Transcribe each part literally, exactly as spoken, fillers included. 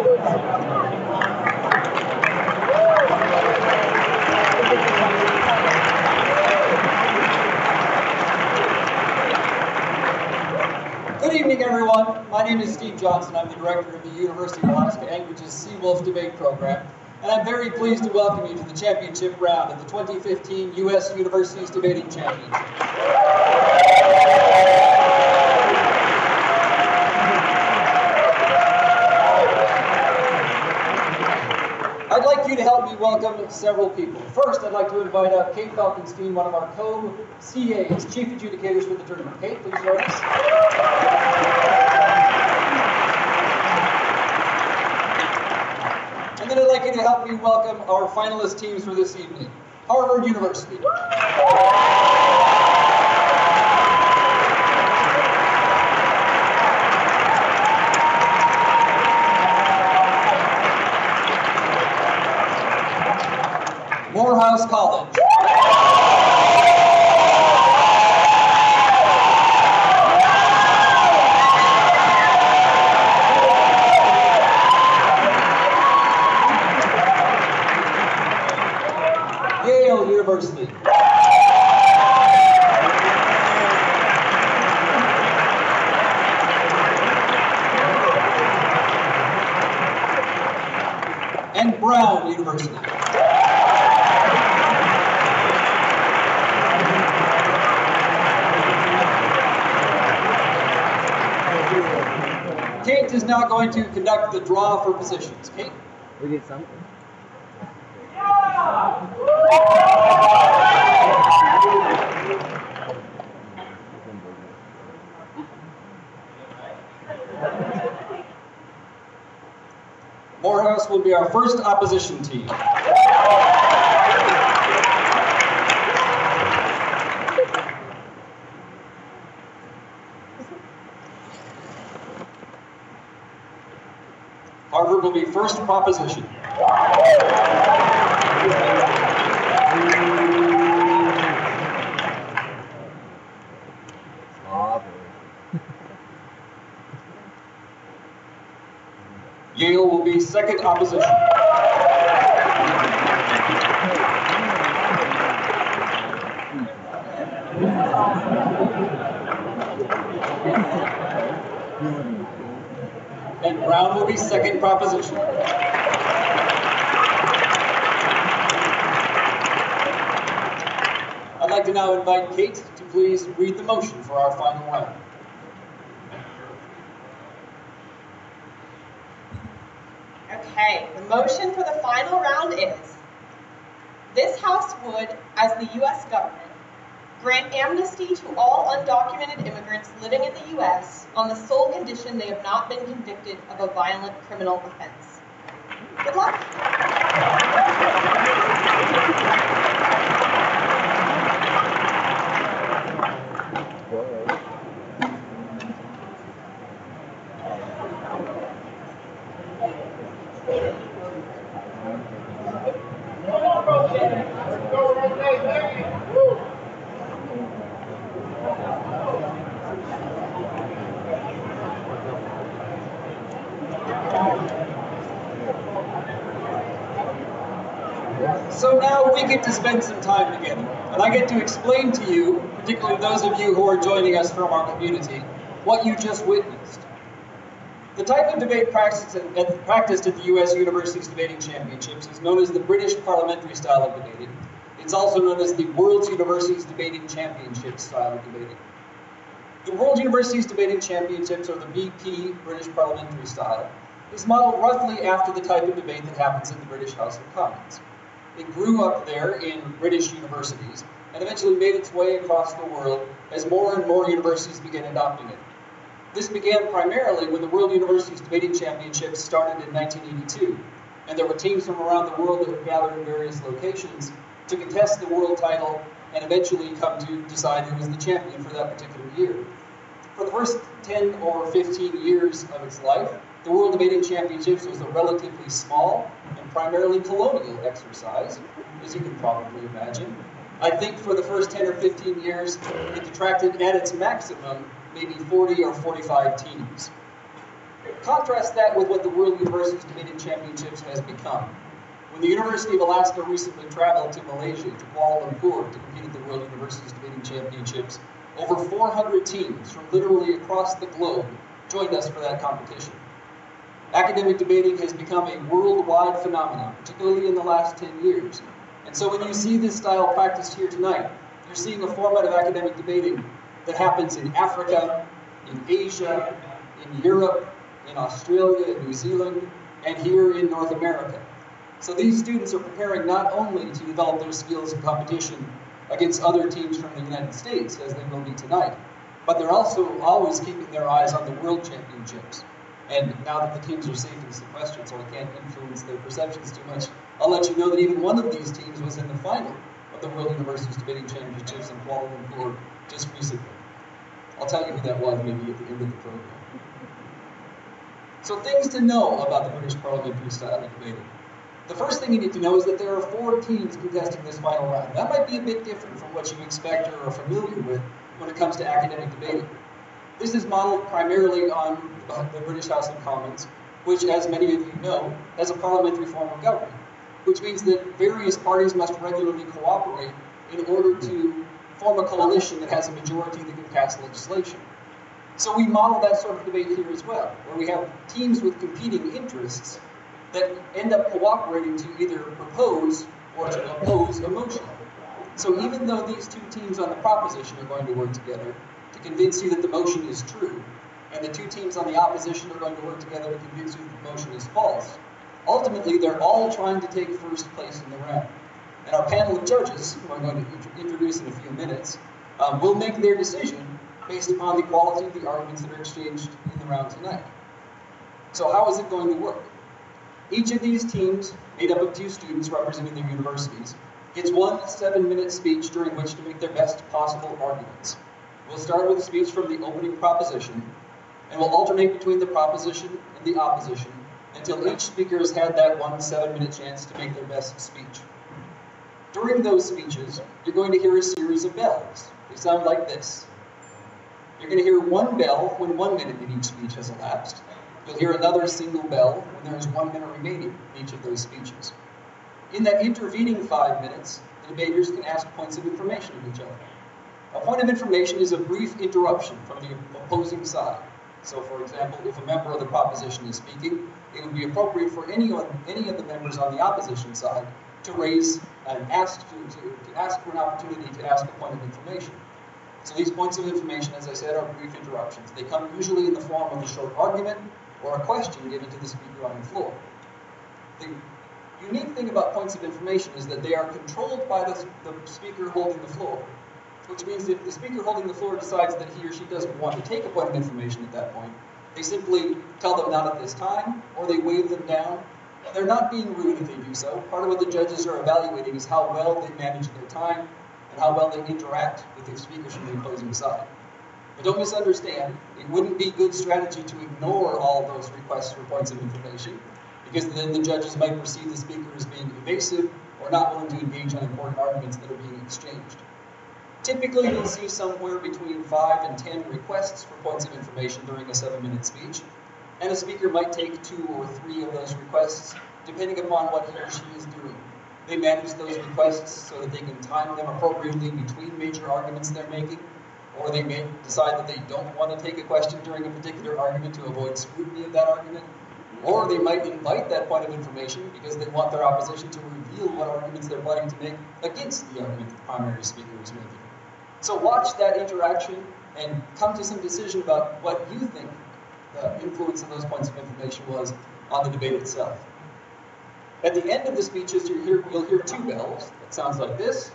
Good evening, everyone. My name is Steve Johnson. I'm the director of the University of Alaska Anchorage's Seawolf Debate Program, and I'm very pleased to welcome you to the championship round of the twenty fifteen U S Universities Debating Championship. I'd like you to help me welcome several people. First, I'd like to invite up Kate Falkenstein, one of our co-C As, Chief Adjudicators for the tournament. Kate, please join us. And then I'd like you to help me welcome our finalist teams for this evening. Harvard University. Morehouse College. Yale University. And Brown University. Kate is now going to conduct the draw for positions. Kate? We did something. Morehouse will be our first opposition team. Harvard will be first proposition. Yale will be second opposition. And Brown will be second proposition. I'd like to now invite Kate to please read the motion for our final round. Okay, the motion for the final round is, this House would, as the U S government, grant amnesty to all undocumented immigrants living in the U S on the sole condition they have not been convicted of a violent criminal offense. Good luck. So now we get to spend some time together, and I get to explain to you, particularly those of you who are joining us from our community, what you just witnessed. The type of debate practiced at, practiced at the U S Universities Debating Championships is known as the British parliamentary style of debating. It's also known as the World Universities Debating Championships style of debating. The World Universities Debating Championships, or the B P, British parliamentary style, is modeled roughly after the type of debate that happens in the British House of Commons. It grew up there in British universities and eventually made its way across the world as more and more universities began adopting it. This began primarily when the World Universities Debating Championships started in nineteen eighty-two, and there were teams from around the world that would gather in various locations to contest the world title and eventually come to decide who was the champion for that particular year. For the first ten or fifteen years of its life, the World Debating Championships was a relatively small and primarily colonial exercise, as you can probably imagine. I think for the first ten or fifteen years, it attracted at its maximum maybe forty or forty-five teams. Contrast that with what the World Universities Debating Championships has become. When the University of Alaska recently traveled to Malaysia, to Kuala Lumpur, to compete at the World Universities Debating Championships, over four hundred teams from literally across the globe joined us for that competition. Academic debating has become a worldwide phenomenon, particularly in the last ten years. And so when you see this style practiced here tonight, you're seeing a format of academic debating that happens in Africa, in Asia, in Europe, in Australia, in New Zealand, and here in North America. So these students are preparing not only to develop their skills in competition against other teams from the United States, as they will be tonight, but they're also always keeping their eyes on the World Championships. And now that the teams are safe and sequestered, so I can't influence their perceptions too much, I'll let you know that even one of these teams was in the final of the World Universities Debating Championships in Kuala Lumpur just recently. I'll tell you who that was maybe at the end of the program. So things to know about the British parliamentary style of debating. The first thing you need to know is that there are four teams contesting this final round. That might be a bit different from what you expect or are familiar with when it comes to academic debating. This is modeled primarily on the British House of Commons, which, as many of you know, has a parliamentary form of government, which means that various parties must regularly cooperate in order to form a coalition that has a majority that can pass legislation. So we model that sort of debate here as well, where we have teams with competing interests that end up cooperating to either propose or to oppose a motion. So even though these two teams on the proposition are going to work together to convince you that the motion is true, and the two teams on the opposition are going to work together to convince you that the motion is false, ultimately they're all trying to take first place in the round. And our panel of judges, who I'm going to introduce in a few minutes, um, will make their decision based upon the quality of the arguments that are exchanged in the round tonight. So how is it going to work? Each of these teams, made up of two students representing their universities, gets one seven-minute speech during which to make their best possible arguments. We'll start with a speech from the opening proposition, and we'll alternate between the proposition and the opposition until each speaker has had that one seven-minute chance to make their best speech. During those speeches, you're going to hear a series of bells. They sound like this. You're going to hear one bell when one minute in each speech has elapsed. You'll hear another single bell when there is one minute remaining in each of those speeches. In that intervening five minutes, the debaters can ask points of information of each other. A point of information is a brief interruption from the opposing side. So, for example, if a member of the proposition is speaking, it would be appropriate for anyone, any of the members on the opposition side to raise and ask to, to, to ask for an opportunity to ask a point of information. So these points of information, as I said, are brief interruptions. They come usually in the form of a short argument or a question given to the speaker on the floor. The unique thing about points of information is that they are controlled by the, the speaker holding the floor, which means that if the speaker holding the floor decides that he or she doesn't want to take a point of information at that point, they simply tell them not at this time, or they wave them down. They're not being rude if they do so. Part of what the judges are evaluating is how well they manage their time and how well they interact with the speakers from the opposing side. But don't misunderstand, it wouldn't be good strategy to ignore all those requests for points of information, because then the judges might perceive the speaker as being evasive or not willing to engage on important arguments that are being exchanged. Typically, you'll see somewhere between five and ten requests for points of information during a seven-minute speech, and a speaker might take two or three of those requests, depending upon what he or she is doing. They manage those requests so that they can time them appropriately between major arguments they're making, or they may decide that they don't want to take a question during a particular argument to avoid scrutiny of that argument, or they might invite that point of information because they want their opposition to reveal what arguments they're planning to make against the argument that the primary speaker is making. So watch that interaction and come to some decision about what you think the influence of those points of information was on the debate itself. At the end of the speeches, you hear, you'll hear two bells. It sounds like this.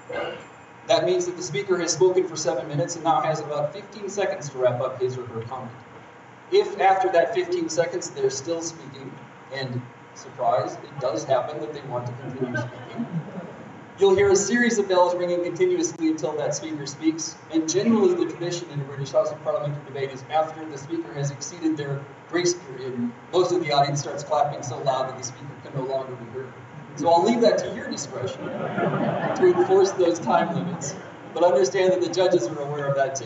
That means that the speaker has spoken for seven minutes and now has about fifteen seconds to wrap up his or her comment. If after that fifteen seconds they're still speaking, and surprise, it does happen that they want to continue speaking, you'll hear a series of bells ringing continuously until that speaker speaks, and generally the tradition in the British House of Parliamentary debate is after the speaker has exceeded their grace period, most of the audience starts clapping so loud that the speaker can no longer be heard. So I'll leave that to your discretion to enforce those time limits, but understand that the judges are aware of that too, and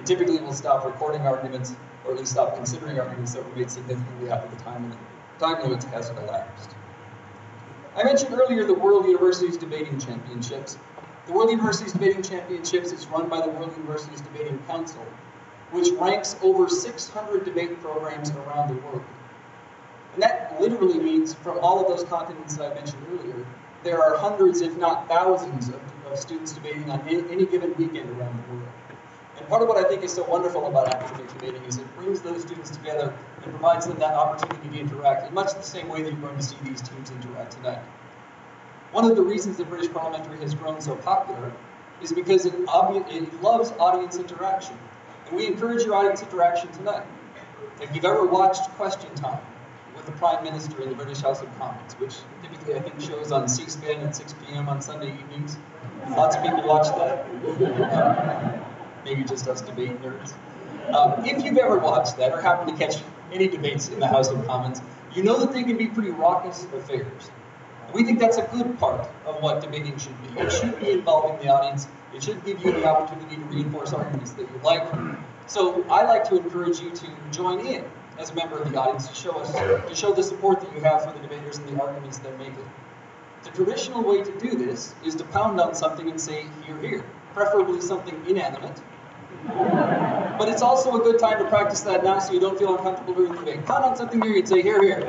and typically we'll stop recording arguments, or at least stop considering arguments that were made significantly after the time limit, time limit has elapsed. I mentioned earlier the World Universities Debating Championships. The World Universities Debating Championships is run by the World Universities Debating Council, which ranks over six hundred debate programs around the world. And that literally means from all of those continents that I mentioned earlier, there are hundreds, if not thousands, of, of students debating on any, any given weekend around the world. And part of what I think is so wonderful about academic debating is it brings those students together and provides them that opportunity to interact in much the same way that you're going to see these teams interact tonight. One of the reasons that British Parliamentary has grown so popular is because it, it loves audience interaction. And we encourage your audience interaction tonight. If you've ever watched Question Time with the Prime Minister in the British House of Commons, which typically I think shows on C SPAN at six p m on Sunday evenings, lots of people watch that. Um, maybe just us debate nerds. Um, if you've ever watched that or happen to catch any debates in the House of Commons, you know that they can be pretty raucous affairs. We think that's a good part of what debating should be. It should be involving the audience. It should give you the opportunity to reinforce arguments that you like. So I like to encourage you to join in as a member of the audience to show us, to show the support that you have for the debaters and the arguments they're making. The traditional way to do this is to pound on something and say, hear, hear, preferably something inanimate. But it's also a good time to practice that now so you don't feel uncomfortable during the debate. Pound on something here and say, hear, hear.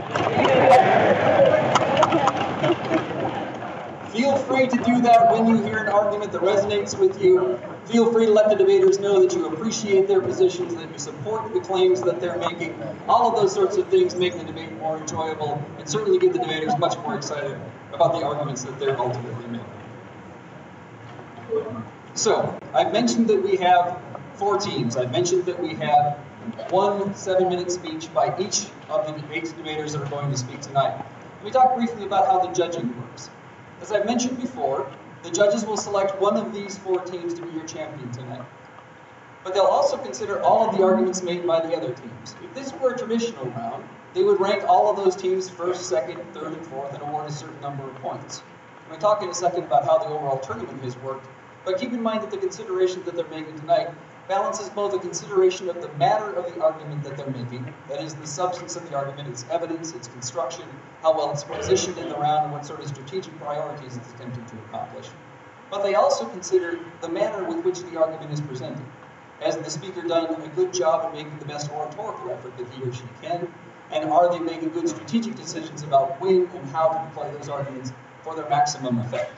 Feel free to do that when you hear an argument that resonates with you. Feel free to let the debaters know that you appreciate their positions, that you support the claims that they're making. All of those sorts of things make the debate more enjoyable and certainly get the debaters much more excited about the arguments that they're ultimately making. So, I've mentioned that we have four teams. I've mentioned that we have one seven-minute speech by each of the eight debaters that are going to speak tonight. Let me talk briefly about how the judging works. As I mentioned before, the judges will select one of these four teams to be your champion tonight. But they'll also consider all of the arguments made by the other teams. If this were a traditional round, they would rank all of those teams first, second, third, and fourth and award a certain number of points. I'm going to talk in a second about how the overall tournament has worked, but keep in mind that the consideration that they're making tonight balances both a consideration of the matter of the argument that they're making, that is the substance of the argument, its evidence, its construction, how well it's positioned in the round, and what sort of strategic priorities it's attempting to accomplish. But they also consider the manner with which the argument is presented. Has the speaker done a good job of making the best oratorical effort that he or she can? And are they making good strategic decisions about when and how to deploy those arguments for their maximum effect?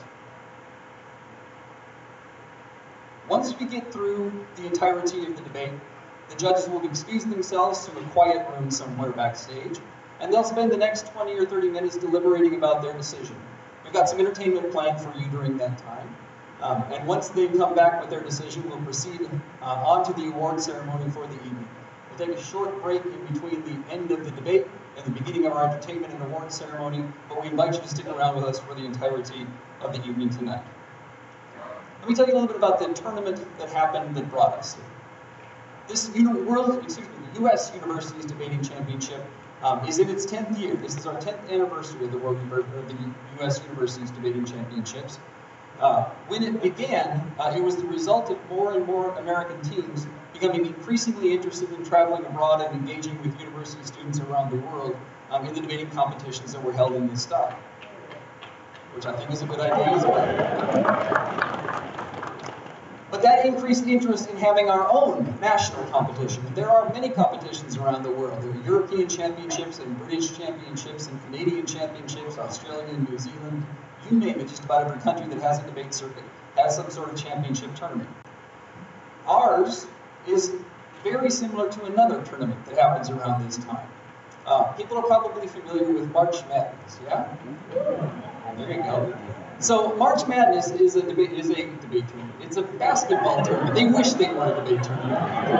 Once we get through the entirety of the debate, the judges will excuse themselves to a quiet room somewhere backstage, and they'll spend the next twenty or thirty minutes deliberating about their decision. We've got some entertainment planned for you during that time. Um, and once they come back with their decision, we'll proceed uh, on to the award ceremony for the evening. We'll take a short break in between the end of the debate and the beginning of our entertainment and award ceremony, but we invite you to stick around with us for the entirety of the evening tonight. Let me tell you a little bit about the tournament that happened that brought us here. This world, excuse me, the U S Universities Debating Championship um, is in its tenth year. This is our tenth anniversary of the World of the U S Universities Debating Championships. Uh, when it began, uh, it was the result of more and more American teams becoming increasingly interested in traveling abroad and engaging with university students around the world um, in the debating competitions that were held in this style, which I think is a good idea as well. But that increased interest in having our own national competition. There are many competitions around the world. There are European championships and British championships and Canadian championships, Australian, New Zealand, you name it, just about every country that has a debate circuit has some sort of championship tournament. Ours is very similar to another tournament that happens around this time. Uh, people are probably familiar with March Madness, yeah? There you go. So March Madness is a debate is a debate tournament. It's a basketball tournament. They wish they were a debate tournament.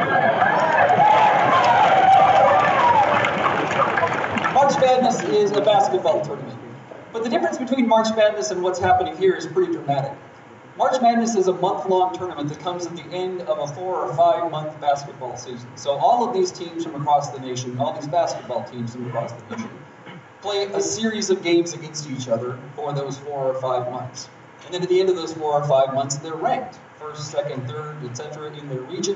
March Madness is a basketball tournament. But the difference between March Madness and what's happening here is pretty dramatic. March Madness is a month-long tournament that comes at the end of a four or five-month basketball season. So all of these teams from across the nation, all these basketball teams from across the nation, play a series of games against each other for those four or five months. And then at the end of those four or five months, they're ranked first, second, third, et cetera in their region.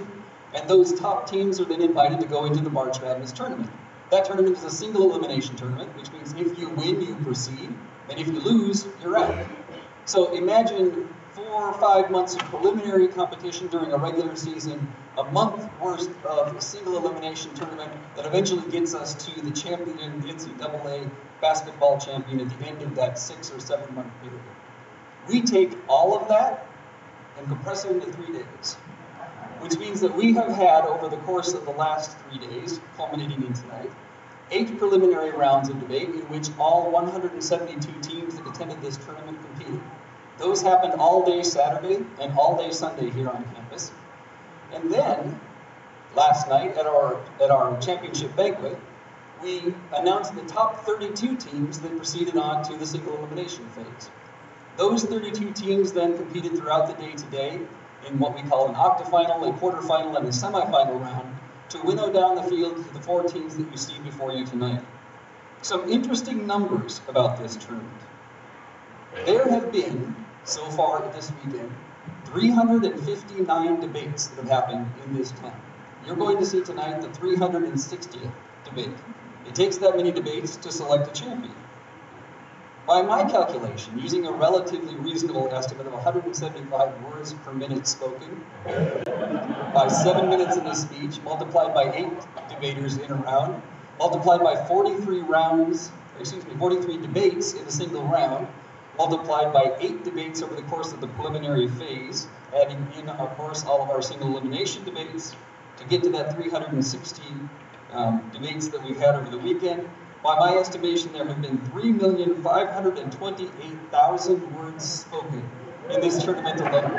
And those top teams are then invited to go into the March Madness tournament. That tournament is a single elimination tournament, which means if you win, you proceed, and if you lose, you're out. So imagine four or five months of preliminary competition during a regular season, a month worth of a single elimination tournament that eventually gets us to the champion, N C double A basketball champion at the end of that six or seven month period. We take all of that and compress it into three days, which means that we have had, over the course of the last three days, culminating in tonight, eight preliminary rounds of debate in which all one hundred seventy-two teams that attended this tournament competed. Those happened all day Saturday and all day Sunday here on campus. And then, last night at our, at our championship banquet, we announced the top thirty-two teams that proceeded on to the single elimination phase. Those thirty-two teams then competed throughout the day today in what we call an octafinal, a quarterfinal, and a semifinal round to winnow down the field to the four teams that you see before you tonight. Some interesting numbers about this tournament. There have been, so far this weekend, three hundred fifty-nine debates that have happened in this town. You're going to see tonight the three hundred sixtieth debate. It takes that many debates to select a champion. By my calculation, using a relatively reasonable estimate of one hundred seventy-five words per minute spoken, by seven minutes in a speech, multiplied by eight debaters in a round, multiplied by forty-three rounds, excuse me, forty-three debates in a single round, multiplied by eight debates over the course of the preliminary phase, adding in, of course, all of our single elimination debates, to get to that three hundred sixty um, debates that we've had over the weekend. By my estimation, there have been three million five hundred twenty-eight thousand words spoken in this tournament alone.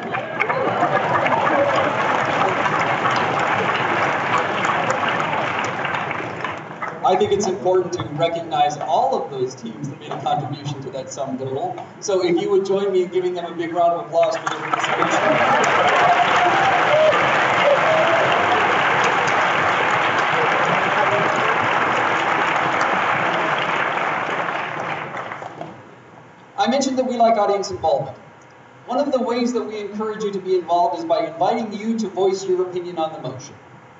I think it's important to recognize all of those teams that made a contribution to that sum total. So if you would join me in giving them a big round of applause for their participation. I mentioned that we like audience involvement. One of the ways that we encourage you to be involved is by inviting you to voice your opinion on the motion.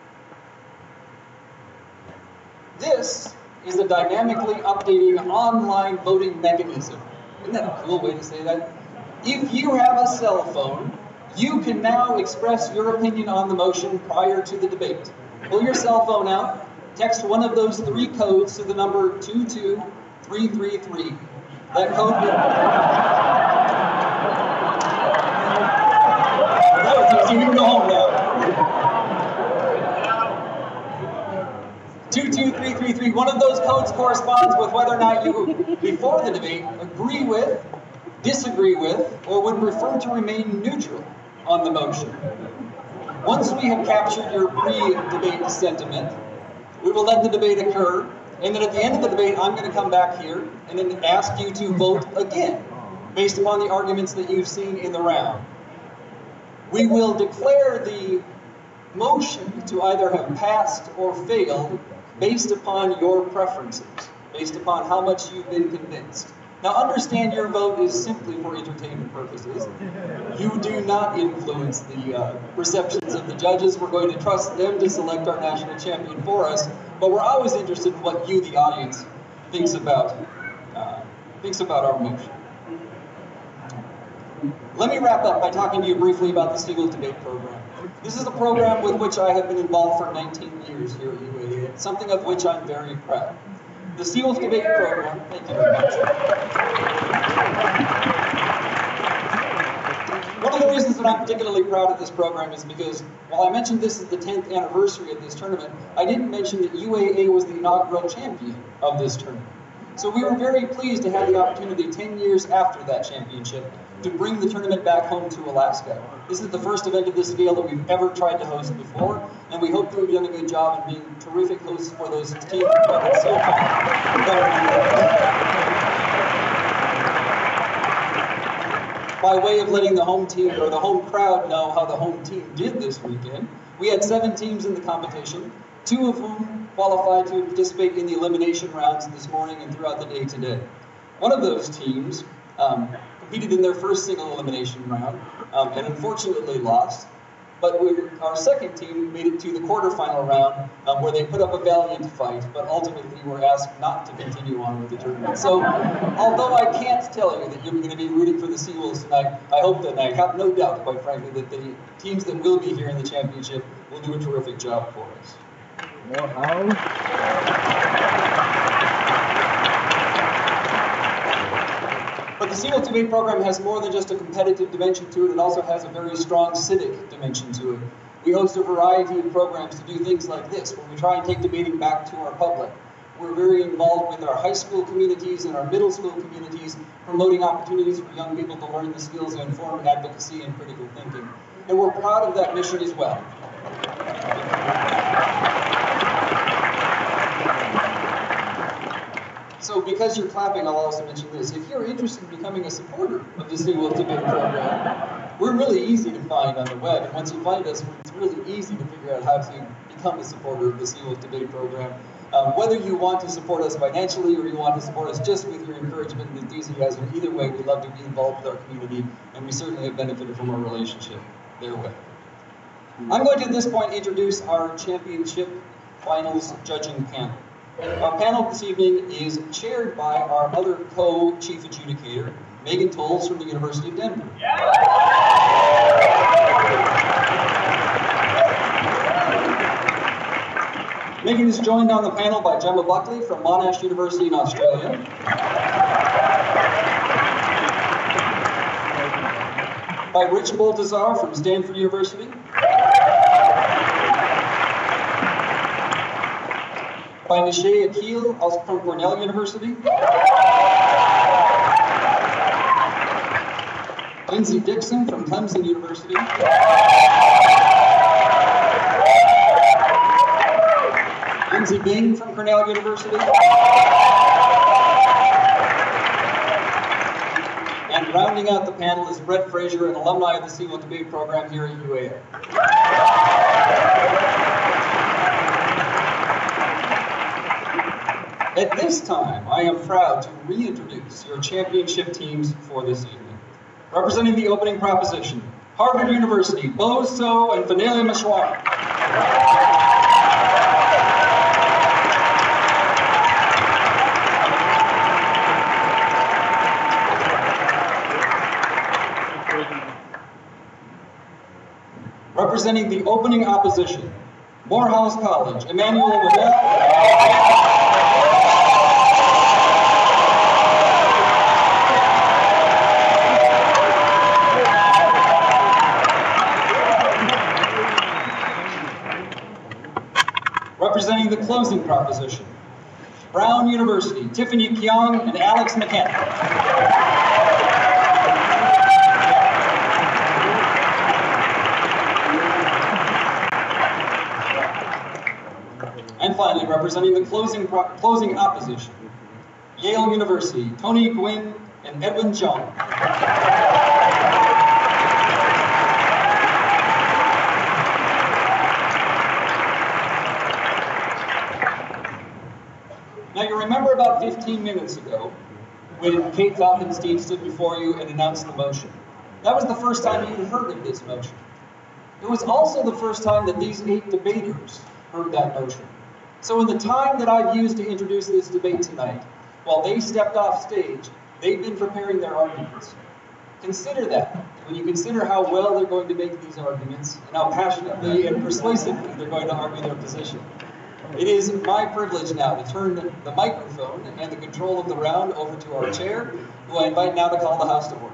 This is a dynamically updating online voting mechanism. Isn't that a cool way to say that? If you have a cell phone, you can now express your opinion on the motion prior to the debate. Pull your cell phone out, text one of those three codes to the number two two three three three. That code will... That was easy, we can go home now. two two three three three, one of those codes corresponds with whether or not you, before the debate, agree with, disagree with, or would prefer to remain neutral on the motion. Once we have captured your pre-debate sentiment, we will let the debate occur. And then at the end of the debate, I'm going to come back here and then ask you to vote again, based upon the arguments that you've seen in the round. We will declare the motion to either have passed or failed based upon your preferences, based upon how much you've been convinced. Now understand your vote is simply for entertainment purposes. You do not influence the uh, perceptions of the judges. We're going to trust them to select our national champion for us, but we're always interested in what you, the audience, thinks about, uh, thinks about our motion. Let me wrap up by talking to you briefly about the Seagulls Debate Program. This is a program with which I have been involved for nineteen years here at U A A. It's something of which I'm very proud. The Seagulls Debate Program, thank you very much. One of the reasons that I'm particularly proud of this program is because while I mentioned this is the tenth anniversary of this tournament, I didn't mention that U A A was the inaugural champion of this tournament. So we were very pleased to have the opportunity ten years after that championship to bring the tournament back home to Alaska. This is the first event of this scale that we've ever tried to host before, and we hope that we've done a good job in being terrific hosts for those teams who have been so kind. By way of letting the home team or the home crowd know how the home team did this weekend, we had seven teams in the competition, two of whom qualified to participate in the elimination rounds this morning and throughout the day today. One of those teams um, competed in their first single elimination round um, and unfortunately lost. But we were, our second team made it to the quarterfinal round, um, where they put up a valiant fight, but ultimately were asked not to continue on with the tournament. So, although I can't tell you that you're going to be rooting for the Seawolves tonight, I hope that, and I have no doubt, quite frankly, that the teams that will be here in the championship will do a terrific job for us. More house. But the Seawolf Debate Program has more than just a competitive dimension to it, it also has a very strong civic dimension to it. We host a variety of programs to do things like this, where we try and take debating back to our public. We're very involved with our high school communities and our middle school communities, promoting opportunities for young people to learn the skills of informed advocacy and critical thinking. And we're proud of that mission as well. So because you're clapping, I'll also mention this. If you're interested in becoming a supporter of the Seawolf Debate Program, we're really easy to find on the web. And once you find us, it's really easy to figure out how to become a supporter of the Seawolf Debate Program. Um, whether you want to support us financially or you want to support us just with your encouragement and enthusiasm, either way, we love to be involved with our community, and we certainly have benefited from our relationship therewith. I'm going to, at this point, introduce our championship finals judging panel. Our panel this evening is chaired by our other co-chief adjudicator, Megan Tolles from the University of Denver. Yeah. Megan is joined on the panel by Gemma Buckley from Monash University in Australia. By Rich Baltazar from Stanford University. By Nishay Akil from Cornell University. Lindsay Dixon from Clemson University. Lindsay Bing from Cornell University. And rounding out the panel is Brett Frazier, an alumni of the Seawolf Debate Program here at U A A. At this time, I am proud to reintroduce your championship teams for this evening. Representing the opening proposition, Harvard University, Bo So and Vanilla Mashwar. Representing the opening opposition, Morehouse College, Emmanuel Waddell. Representing the closing proposition, Brown University, Tiffany Kyung and Alex McKenna. And finally, representing the closing, closing opposition, Yale University, Tony Gwynn and Edwin Jung. Now you remember about fifteen minutes ago when Kate Falkenstein stood before you and announced the motion. That was the first time you'd heard of this motion. It was also the first time that these eight debaters heard that motion. So in the time that I've used to introduce this debate tonight, while they stepped off stage, they've been preparing their arguments. Consider that when you consider how well they're going to make these arguments and how passionately and persuasively they're going to argue their position. It is my privilege now to turn the microphone and the control of the round over to our chair, who I invite now to call the House to order.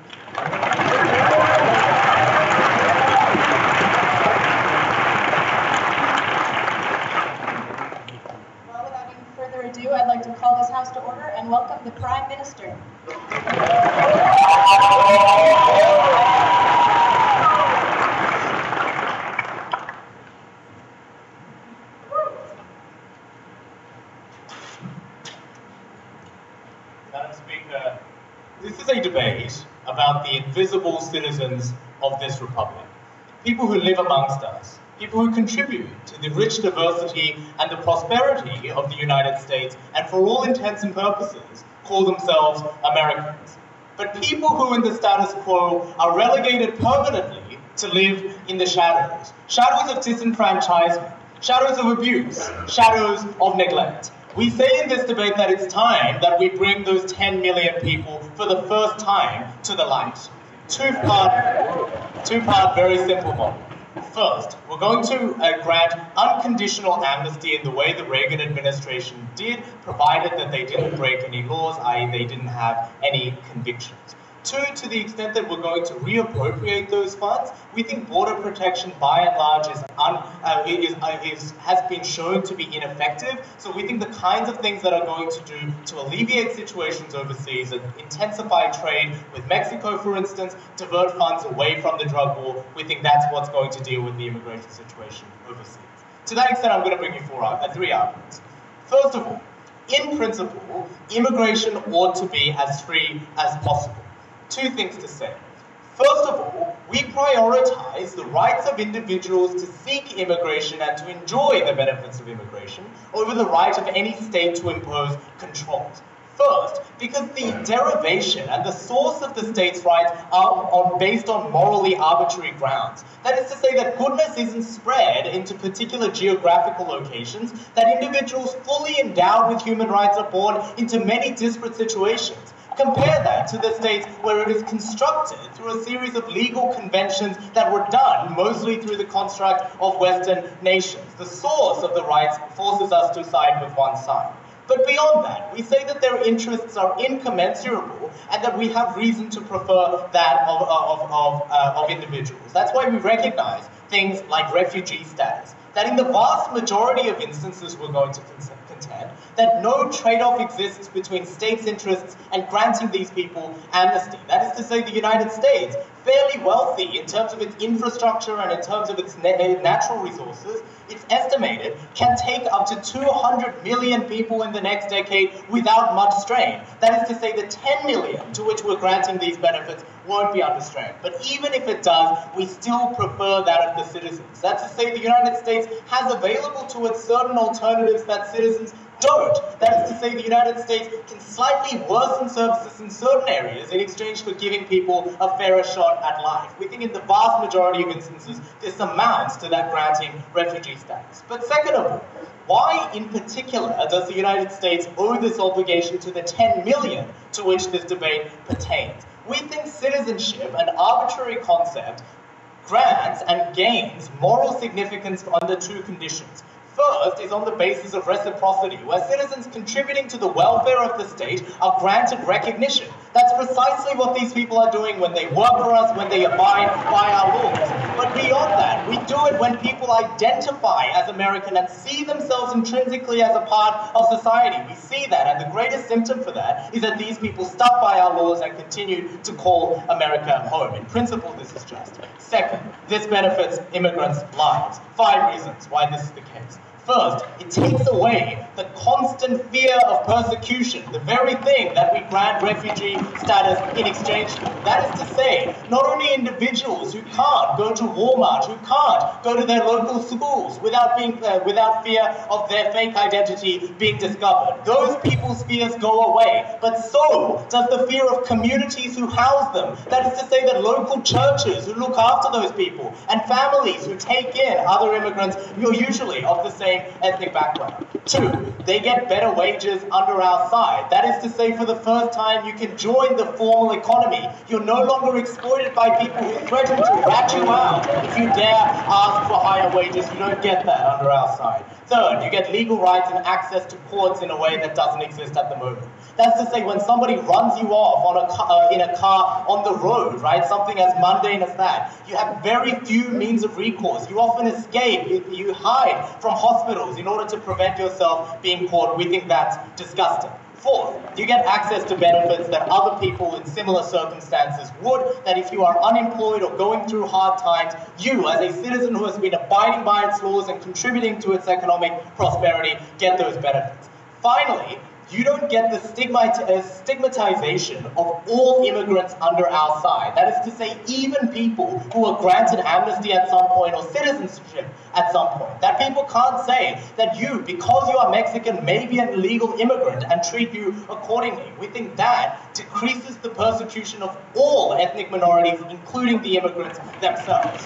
Well, without any further ado, I'd like to call this House to order and welcome the Prime Minister. Madam Speaker, this is a debate about the invisible citizens of this republic. People who live amongst us, people who contribute to the rich diversity and the prosperity of the United States, and for all intents and purposes, call themselves Americans. But people who in the status quo are relegated permanently to live in the shadows. Shadows of disenfranchisement, shadows of abuse, shadows of neglect. We say in this debate that it's time that we bring those ten million people for the first time to the light. Two-part, two-part, very simple model. First, we're going to uh, grant unconditional amnesty in the way the Reagan administration did, provided that they didn't break any laws, that is they didn't have any convictions. Two, to the extent that we're going to reappropriate those funds, we think border protection by and large is, un, uh, is, uh, is has been shown to be ineffective. So we think the kinds of things that are going to do to alleviate situations overseas and intensify trade with Mexico, for instance, divert funds away from the drug war, we think that's what's going to deal with the immigration situation overseas. To that extent, I'm going to bring you four, uh, three arguments. First of all, in principle, immigration ought to be as free as possible. Two things to say. First of all, we prioritize the rights of individuals to seek immigration and to enjoy the benefits of immigration over the right of any state to impose controls. First, because the derivation and the source of the state's rights are on, based on morally arbitrary grounds. That is to say that goodness isn't spread into particular geographical locations, that individuals fully endowed with human rights are born into many disparate situations. Compare that to the states where it is constructed through a series of legal conventions that were done mostly through the construct of Western nations. The source of the rights forces us to side with one side. But beyond that, we say that their interests are incommensurable and that we have reason to prefer that of, of, of, uh, of individuals. That's why we recognize things like refugee status, that in the vast majority of instances we're going to contend that no trade-off exists between states' interests and granting these people amnesty. That is to say, the United States, fairly wealthy in terms of its infrastructure and in terms of its natural resources, it's estimated can take up to two hundred million people in the next decade without much strain. That is to say, the ten million to which we're granting these benefits won't be under strain. But even if it does, we still prefer that of the citizens. That's to say, the United States has available to it certain alternatives that citizens don't. That is to say, the United States can slightly worsen services in certain areas in exchange for giving people a fairer shot at life. We think in the vast majority of instances, this amounts to that granting refugee status. But second of all, why in particular does the United States owe this obligation to the ten million to which this debate pertains? We think citizenship, an arbitrary concept, grants and gains moral significance under two conditions. First is on the basis of reciprocity, where citizens contributing to the welfare of the state are granted recognition. That's precisely what these people are doing when they work for us, when they abide by our laws. But beyond that, we do it when people identify as American and see themselves intrinsically as a part of society. We see that, and the greatest symptom for that is that these people stuck by our laws and continue to call America home. In principle, this is just. Second, this benefits immigrants' lives. Five reasons why this is the case. First, it takes away the constant fear of persecution, the very thing that we grant refugee status in exchange for. That is to say, not only individuals who can't go to Walmart, who can't go to their local schools without being uh, without fear of their fake identity being discovered. Those people's fears go away, but so does the fear of communities who house them. That is to say that local churches who look after those people and families who take in other immigrants who are usually of the same ethnic background. Two, they get better wages under our side. That is to say, for the first time, you can join the formal economy. You're no longer exploited by people who threaten to rat you out if you dare ask for higher wages. You don't get that under our side. Third, you get legal rights and access to courts in a way that doesn't exist at the moment. That's to say, when somebody runs you off on a car, uh, in a car on the road, right, something as mundane as that, you have very few means of recourse. You often escape, you, you hide from hospitals in order to prevent yourself being caught. We think that's disgusting. Fourth, you get access to benefits that other people in similar circumstances would, that if you are unemployed or going through hard times, you, as a citizen who has been abiding by its laws and contributing to its economic prosperity, get those benefits. Finally, you don't get the stigmatization of all immigrants under our side. That is to say, even people who are granted amnesty at some point or citizenship at some point. That people can't say that you, because you are Mexican, may be an illegal immigrant and treat you accordingly. We think that decreases the persecution of all ethnic minorities, including the immigrants themselves.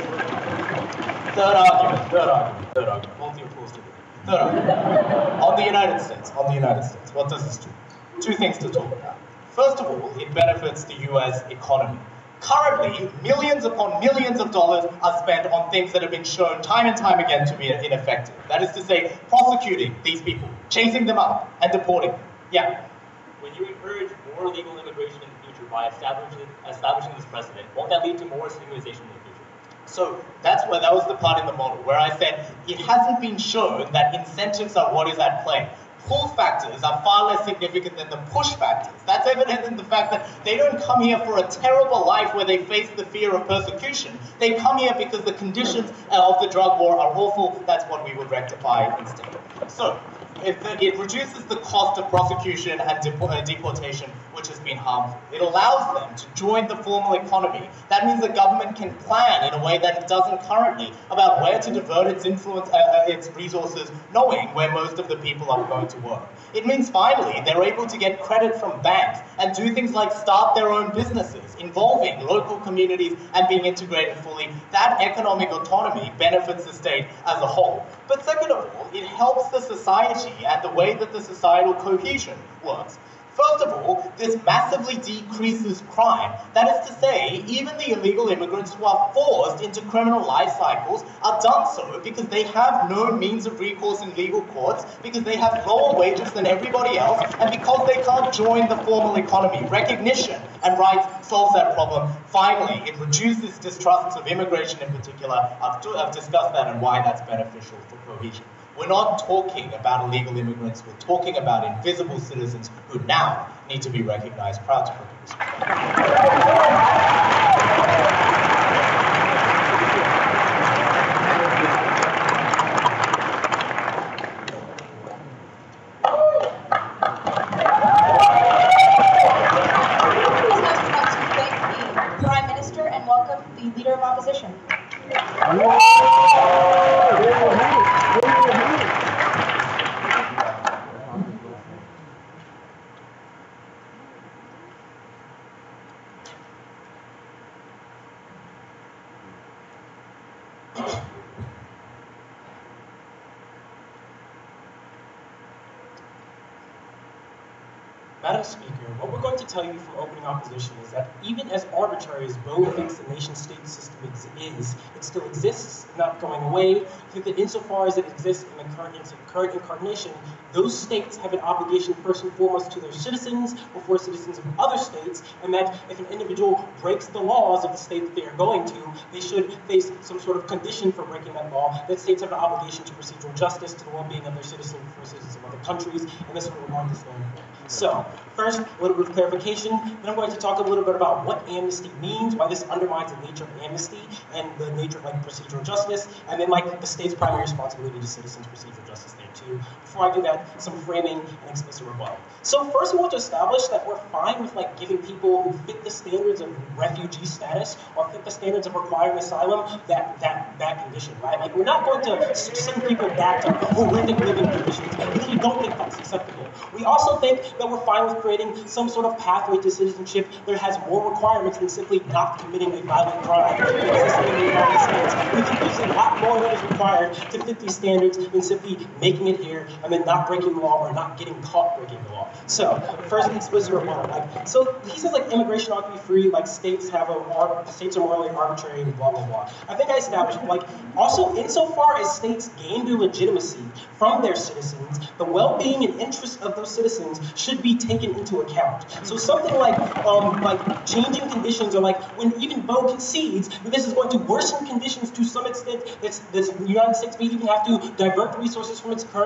Third argument, third argument, third argument. Hold your applause to the third argument. On the United States, on the United States, what does this do? Two things to talk about. First of all, it benefits the U S economy. Currently, millions upon millions of dollars are spent on things that have been shown time and time again to be ineffective. That is to say, prosecuting these people, chasing them up, and deporting them. Yeah? When you encourage more legal immigration in the future by establishing, establishing this precedent, won't that lead to more stigmatization in the future? So that's where that was the part in the model where I said it hasn't been shown that incentives are what is at play. Pull factors are far less significant than the push factors. That's evident in the fact that they don't come here for a terrible life where they face the fear of persecution. They come here because the conditions of the drug war are awful. That's what we would rectify instead. So, It, it reduces the cost of prosecution and deportation, which has been harmful. It allows them to join the formal economy. That means the government can plan in a way that it doesn't currently about where to divert its influence, uh, its resources, knowing where most of the people are going to work. It means finally they're able to get credit from banks and do things like start their own businesses, involving local communities and being integrated fully. That economic autonomy benefits the state as a whole. But second of all, it helps the society and the way that the societal cohesion works. First of all, this massively decreases crime. That is to say, even the illegal immigrants who are forced into criminal life cycles are done so because they have no means of recourse in legal courts, because they have lower wages than everybody else, and because they can't join the formal economy. Recognition and rights solves that problem. Finally, it reduces distrust of immigration in particular. I've, I've discussed that and why that's beneficial for cohesion. We're not talking about illegal immigrants, we're talking about invisible citizens who now need to be recognized. Proud to produce. Please next would like to thank the Prime Minister and welcome the Leader of Opposition. Madam Speaker, what we're going to tell you from opening opposition is that even as arbitrary as Bo thinks the nation-state system is, it still exists, not going away. I think that insofar as it exists in the current, current incarnation, those states have an obligation first and foremost to their citizens before citizens of other states, and that if an individual breaks the laws of the state that they are going to, they should face some sort of condition for breaking that law, that states have an obligation to procedural justice, to the well-being of their citizens, for citizens of other countries, and this is what we're going to stand for. So, first, a little bit of clarification, then I'm going to talk a little bit about what amnesty means, why this undermines the nature of amnesty, and the nature of like procedural justice, and then like the state's primary responsibility to citizens' procedural justice there too. Before I do that, some framing and explicit rebuttal. So first we want to establish that we're fine with like giving people who fit the standards of refugee status or fit the standards of requiring asylum that that that condition, right? Like we're not going to send people back to horrific living conditions because we don't think that's acceptable. We also think that we're fine with creating some sort of pathway to citizenship that has more requirements than simply not committing a violent crime existing in the United States. We think there's a lot more that is required to fit these standards than simply making it here and then not breaking the law or not getting caught breaking the law. So, first explicit rebuttal. Like, so he says like immigration ought to be free, like states have a states are morally arbitrary and blah blah blah. I think I established like also insofar as states gain their legitimacy from their citizens, the well-being and interests of those citizens should be taken into account. So something like um, like changing conditions, or like when even Bo concedes that this is going to worsen conditions to some extent, that the United States may even have to divert resources from its current citizens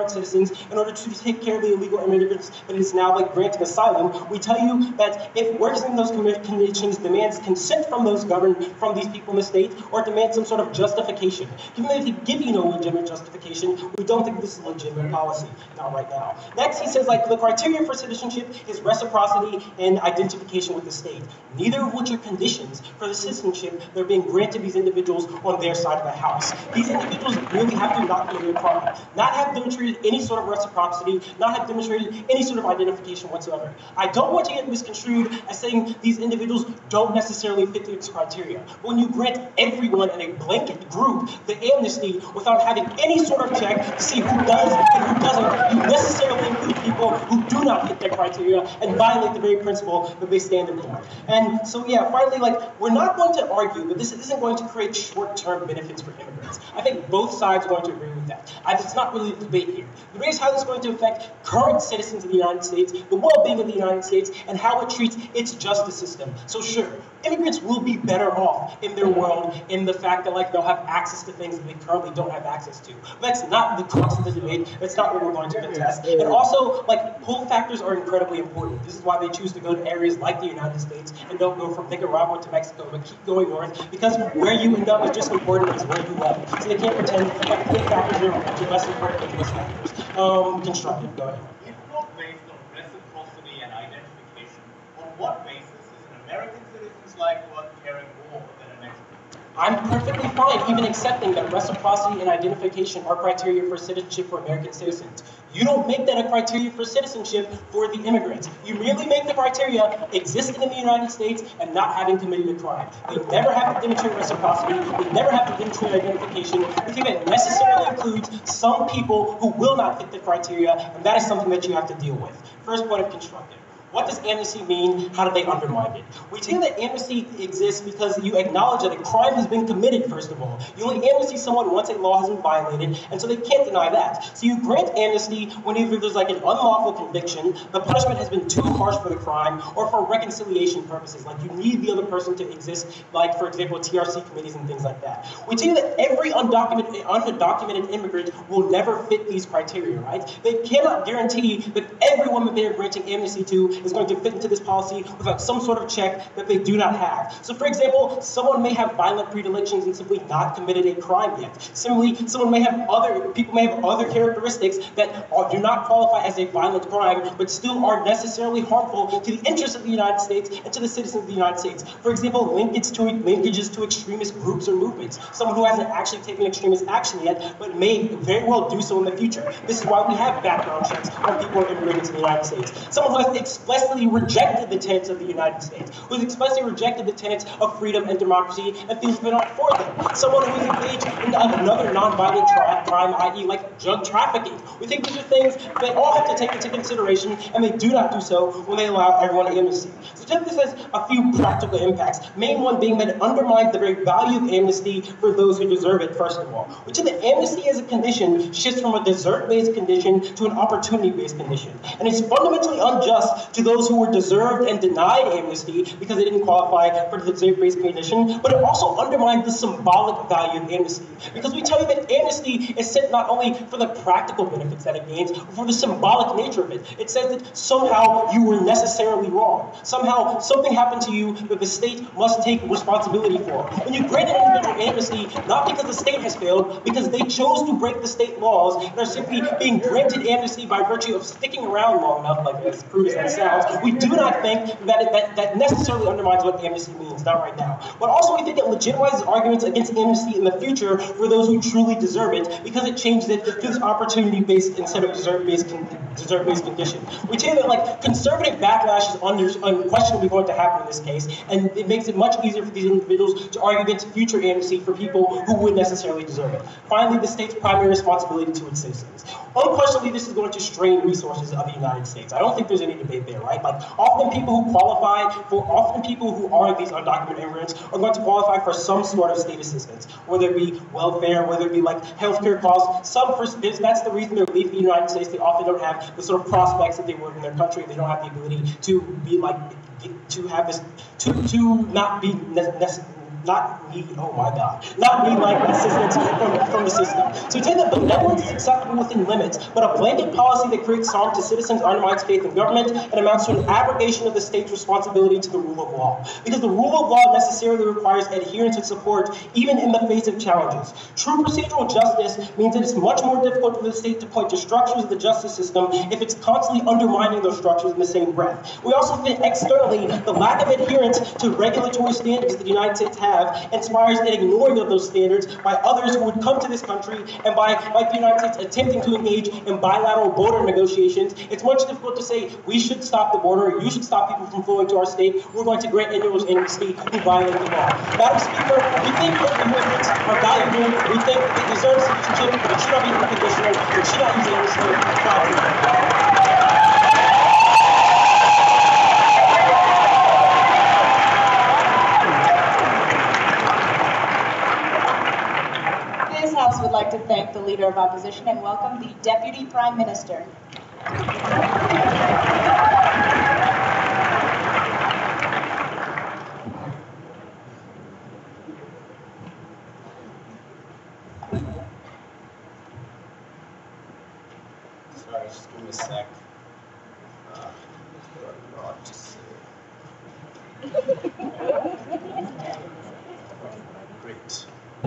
citizens in order to take care of the illegal immigrants that is now like granting asylum. We tell you that if worsening those conditions demands consent from those governed from these people in the state, or demands some sort of justification. Given that they give you no legitimate justification, we don't think this is a legitimate policy. Not right now. Next, he says like the criteria for citizenship is reciprocity and identification with the state. Neither of which are conditions for the citizenship that are being granted these individuals on their side of the house. These individuals really have to not commit a crime, not have demonstrated any sort of reciprocity, not have demonstrated any sort of identification whatsoever. I don't want to get misconstrued as saying these individuals don't necessarily fit this criteria. When you grant everyone in a blanket group the amnesty without having any sort of check to see who does and who doesn't, you necessarily include people who do not fit that criteria and violate the very principle that they stand for. And so yeah, finally, like, we're not going to argue that this isn't going to create short-term benefits for immigrants. I think both sides are going to agree with that. I, it's not really a debate here. The debate is how this is going to affect current citizens of the United States, the well-being of the United States, and how it treats its justice system. So sure, immigrants will be better off in their world in the fact that like they'll have access to things that they currently don't have access to. But that's not the crux of the debate. That's not what we're going to contest. And also, like, pull factors are incredibly important. This is why they choose to go to areas like the United States and don't go from Nicaragua to Mexico, but keep going north, because where you end up is just important as where you left. So they can't pretend like pull factors are less important than risk factors. Um, constructive, go ahead. If not based on reciprocity and identification, on what basis is an American citizen's life worth caring more than a Mexican? I'm perfectly fine even accepting that reciprocity and identification are criteria for citizenship for American citizens. You don't make that a criteria for citizenship for the immigrants. You merely make the criteria existing in the United States and not having committed a crime. They never have to demonstrate reciprocity. They never have to demonstrate identification. We think that necessarily includes some people who will not fit the criteria, and that is something that you have to deal with. First point of constructive. What does amnesty mean? How do they undermine it? We tell that amnesty exists because you acknowledge that a crime has been committed, first of all. You only amnesty someone once a law has been violated, and so they can't deny that. So you grant amnesty whenever there's like an unlawful conviction, the punishment has been too harsh for the crime, or for reconciliation purposes, like you need the other person to exist, like, for example, T R C committees and things like that. We tell you that every undocumented, undocumented immigrant will never fit these criteria, right? They cannot guarantee that everyone that they're granting amnesty to is going to fit into this policy without some sort of check that they do not have. So for example, someone may have violent predilections and simply not committed a crime yet. Similarly, someone may have other, people may have other characteristics that are, do not qualify as a violent crime, but still are necessarily harmful to the interests of the United States and to the citizens of the United States. For example, linkages to, linkages to extremist groups or movements. Someone who hasn't actually taken extremist action yet, but may very well do so in the future. This is why we have background checks on people who are immigrating to the United States. Someone who has expressly rejected the tenets of the United States, who has expressly rejected the tenets of freedom and democracy and feels they're not for them. Someone who is engaged in another nonviolent crime, that is like drug trafficking. We think these are things they all have to take into consideration, and they do not do so when they allow everyone amnesty. So take this as a few practical impacts, main one being that it undermines the very value of amnesty for those who deserve it, first of all. Which is that amnesty as a condition shifts from a desert-based condition to an opportunity-based condition. And it's fundamentally unjust to those who were deserved and denied amnesty because they didn't qualify for the desert-based condition, but it also undermines the symbolic value of amnesty. Because we tell you that amnesty is set not only for the practical benefits that it gains, but for the symbolic nature of it. It says that somehow you were necessarily wrong. Somehow something happened to you that the state must take responsibility for. When you grant an individual amnesty, not because the state has failed, because they chose to break the state laws and are simply being granted amnesty by virtue of sticking around long enough, like as crude as that sounds, we do not think that, it, that that necessarily undermines what amnesty means, not right now. But also we think it legitimizes arguments against amnesty in the future for those who truly deserve it, because it changes it to this opportunity-based instead of desert-based desert-based condition. We tell you that like conservative backlash is under, unquestionably going to happen in this case, and it makes it much easier for these individuals to argue against future amnesty for people who would necessarily deserve it. Finally, the state's primary responsibility to its citizens. Unquestionably, this is going to strain resources of the United States. I don't think there's any debate there, right? Like often people who qualify for, often people who are these undocumented immigrants are going to qualify for some sort of state assistance, whether it be welfare, whether it be like healthcare costs. Some, for, that's the reason they're leaving the United States. They often don't have the sort of prospects that they would in their country. They don't have the ability to be like, to have this, to, to not be necessary. not need, oh my God, not need like assistance from, from the system. So we say that benevolence is acceptable within limits, but a blanket policy that creates harm to citizens undermines faith in government and amounts to an abrogation of the state's responsibility to the rule of law. Because the rule of law necessarily requires adherence and support, even in the face of challenges. True procedural justice means that it's much more difficult for the state to point to structures of the justice system if it's constantly undermining those structures in the same breath. We also think externally, the lack of adherence to regulatory standards that the United States have inspires an ignoring of those standards by others who would come to this country, and by, like the United States, attempting to engage in bilateral border negotiations. It's much difficult to say, we should stop the border, you should stop people from flowing to our state, we're going to grant individuals amnesty who violate the law. Madam Speaker, we think that immigrants are valuable, we think that they deserve citizenship, but it should not be unconditional, it should not use amnesty to stop people. Would like to thank the Leader of Opposition and welcome the Deputy Prime Minister. Sorry, just give me a sec. Uh, what to say. Great.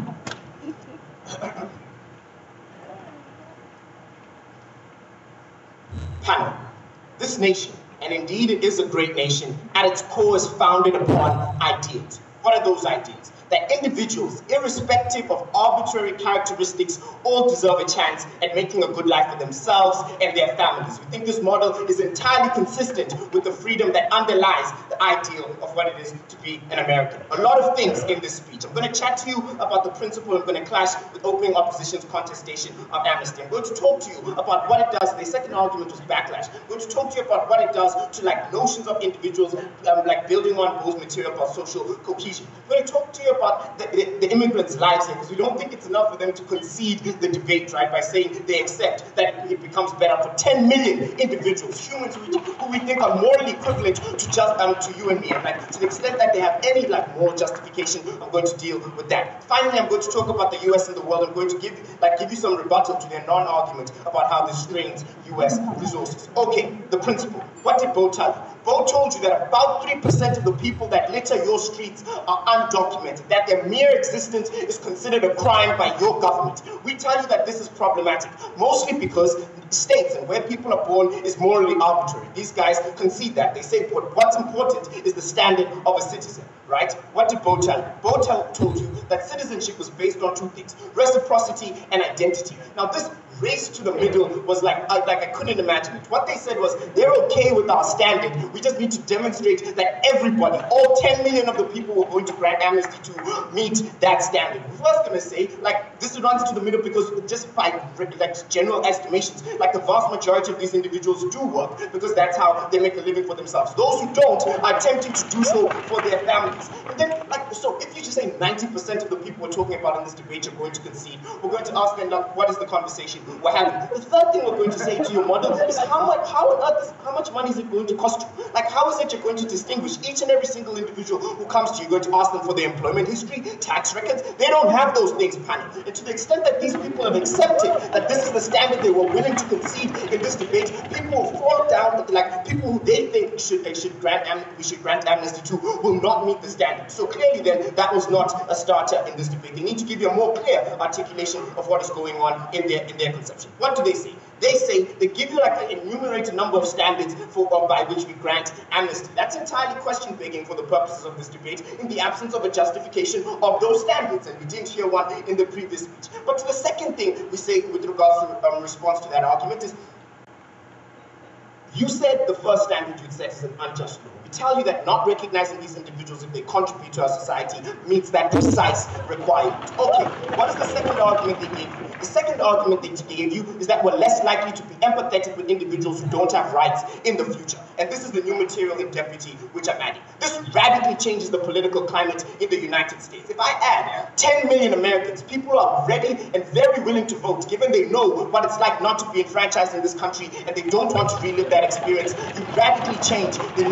Panel, this nation, and indeed it is a great nation, at its core is founded upon ideals. What are those ideals? That individuals, irrespective of arbitrary characteristics, all deserve a chance at making a good life for themselves and their families. We think this model is entirely consistent with the freedom that underlies the ideal of what it is to be an American. A lot of things in this speech. I'm going to chat to you about the principle. I'm going to clash with opening opposition's contestation of amnesty. I'm going to talk to you about what it does. The second argument was backlash. I'm going to talk to you about what it does to like notions of individuals, um, like building on Bo's material about social cohesion. I'm going to talk to you about the, the, the immigrants' lives here, because we don't think it's enough for them to concede the debate, right, by saying they accept that it becomes better for ten million individuals, humans who, who we think are morally equivalent to just um, to you and me. And like, to the extent that they have any like moral justification, I'm going to deal with that. Finally, I'm going to talk about the U S and the world. I'm going to give like give you some rebuttal to their non-argument about how this strains U S resources. Okay, the principle. What did Bo tell you? Bo told you that about three percent of the people that litter your streets are undocumented, that their mere existence is considered a crime by your government. We tell you that this is problematic, mostly because states and where people are born is morally arbitrary. These guys concede that. They say what's important is the standard of a citizen, right? What did Bo tell you? Bo told you that citizenship was based on two things, reciprocity and identity. Now this race to the middle was like, I, like I couldn't imagine it. What they said was, they're okay with our standard. We just need to demonstrate that everybody, all ten million of the people we're going to grant amnesty to, meet that standard. We're first going to say, like, this runs to the middle because just by like general estimations, like the vast majority of these individuals do work because that's how they make a living for themselves. Those who don't are attempting to do so for their families. And then, like, so if you just say ninety percent of the people we're talking about in this debate are going to concede, we're going to ask them, like, what is the conversation we're having? The third thing we're going to say to your model is how much, how on earth is, how much money is it going to cost you? Like, how is it you're going to distinguish each and every single individual who comes to you? You're going to ask them for their employment history, tax records. They don't have those things, panel. And to the extent that these people have accepted that this is the standard they were willing to concede in this debate, people will fall down, like people who they think should they should grant am we should grant amnesty to will not meet the standard. So clearly, then, that was not a starter in this debate. They need to give you a more clear articulation of what is going on in their in their conception. What do they say? They say they give you like an enumerated number of standards for uh, by which we grant amnesty. That's entirely question begging for the purposes of this debate in the absence of a justification of those standards, and we didn't hear one in the previous speech. But to the second thing we say with regards to um, response to that argument is, you said the first standard you'd set is an unjust law. We tell you that not recognizing these individuals if they contribute to our society meets that precise requirement. Okay, what is the second argument they gave you? The second argument they gave you is that we're less likely to be empathetic with individuals who don't have rights in the future. And this is the new material in Deputy, which I'm adding. This radically changes the political climate in the United States. If I add ten million Americans, people are ready and very willing to vote, given they know what it's like not to be enfranchised in this country and they don't want to relive that experience, you radically change the, na the nature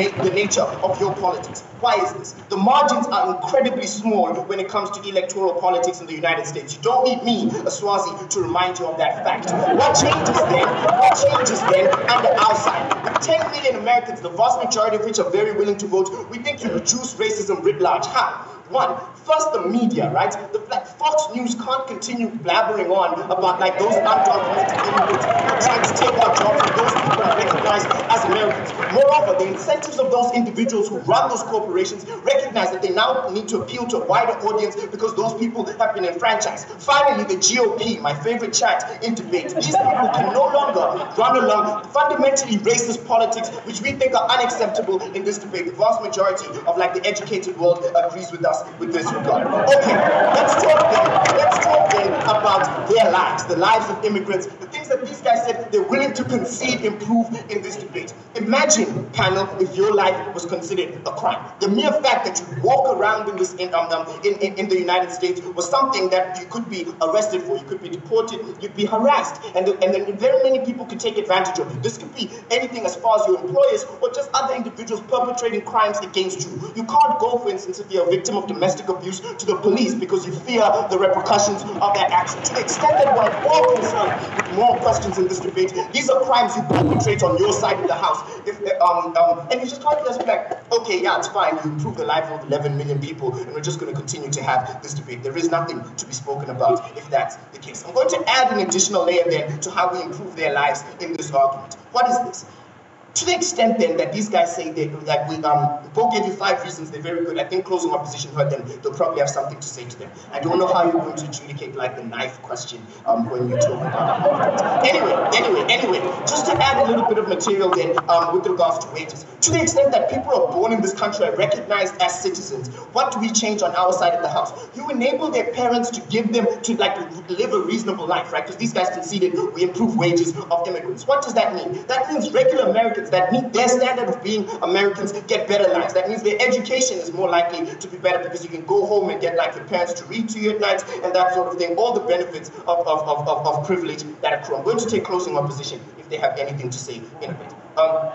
nature of your politics. Why is this? The margins are incredibly small when it comes to electoral politics in the United States. You don't need me, a Swazi, to remind you of that fact. What changes then? What changes then on the outside? With ten million Americans, the vast majority of which are very willing to vote, we think you reduce racism writ large. How? One, first the media, right? The like, Fox News can't continue blabbering on about like those undocumented immigrants who are trying to take our jobs and those people are recognized as Americans. Moreover, the incentives of those individuals who run those corporations recognize that they now need to appeal to a wider audience because those people have been enfranchised. Finally, the G O P, my favorite chat in debate. These people can no longer run along fundamentally racist politics, which we think are unacceptable in this debate. The vast majority of like the educated world agrees with us with this regard. Okay, let's talk then, let's talk then about their lives, the lives of immigrants, the things that these guys said they're willing to concede, improve in this debate. Imagine, panel, if your life was considered a crime. The mere fact that you walk around in this in, um, um, in, in, in the United States was something that you could be arrested for, you could be deported, you'd be harassed, and, and then very many people could take advantage of you. This could be anything as far as your employers or just other individuals perpetrating crimes against you. You can't go, for instance, if you're a victim of domestic abuse to the police because you fear the repercussions of that action. To the extent that we're all concerned with more questions in this debate, these are crimes you perpetrate on your side of the house. If, um, um, and you just can't just be like, okay, yeah, it's fine, you improve the life of eleven million people, and we're just going to continue to have this debate. There is nothing to be spoken about if that's the case. I'm going to add an additional layer then to how we improve their lives in this argument. What is this? To the extent then that these guys say that like we um Bo gave you five reasons, they're very good. I think closing opposition heard them, they'll probably have something to say to them. I don't know how you're going to adjudicate like the knife question um when you talk about argument. Anyway, anyway, anyway, just to add a little bit of material then um with regards to wages. To the extent that people are born in this country are recognized as citizens, what do we change on our side of the house? You enable their parents to give them to like live a reasonable life, right? Because these guys conceded we improve wages of immigrants. What does that mean? That means regular Americans that meet their standard of being Americans get better lives. That means their education is more likely to be better because you can go home and get like your parents to read to you at night and that sort of thing. All the benefits of, of, of, of, of privilege that accrue. I'm going to take closing opposition if they have anything to say in a bit. Um,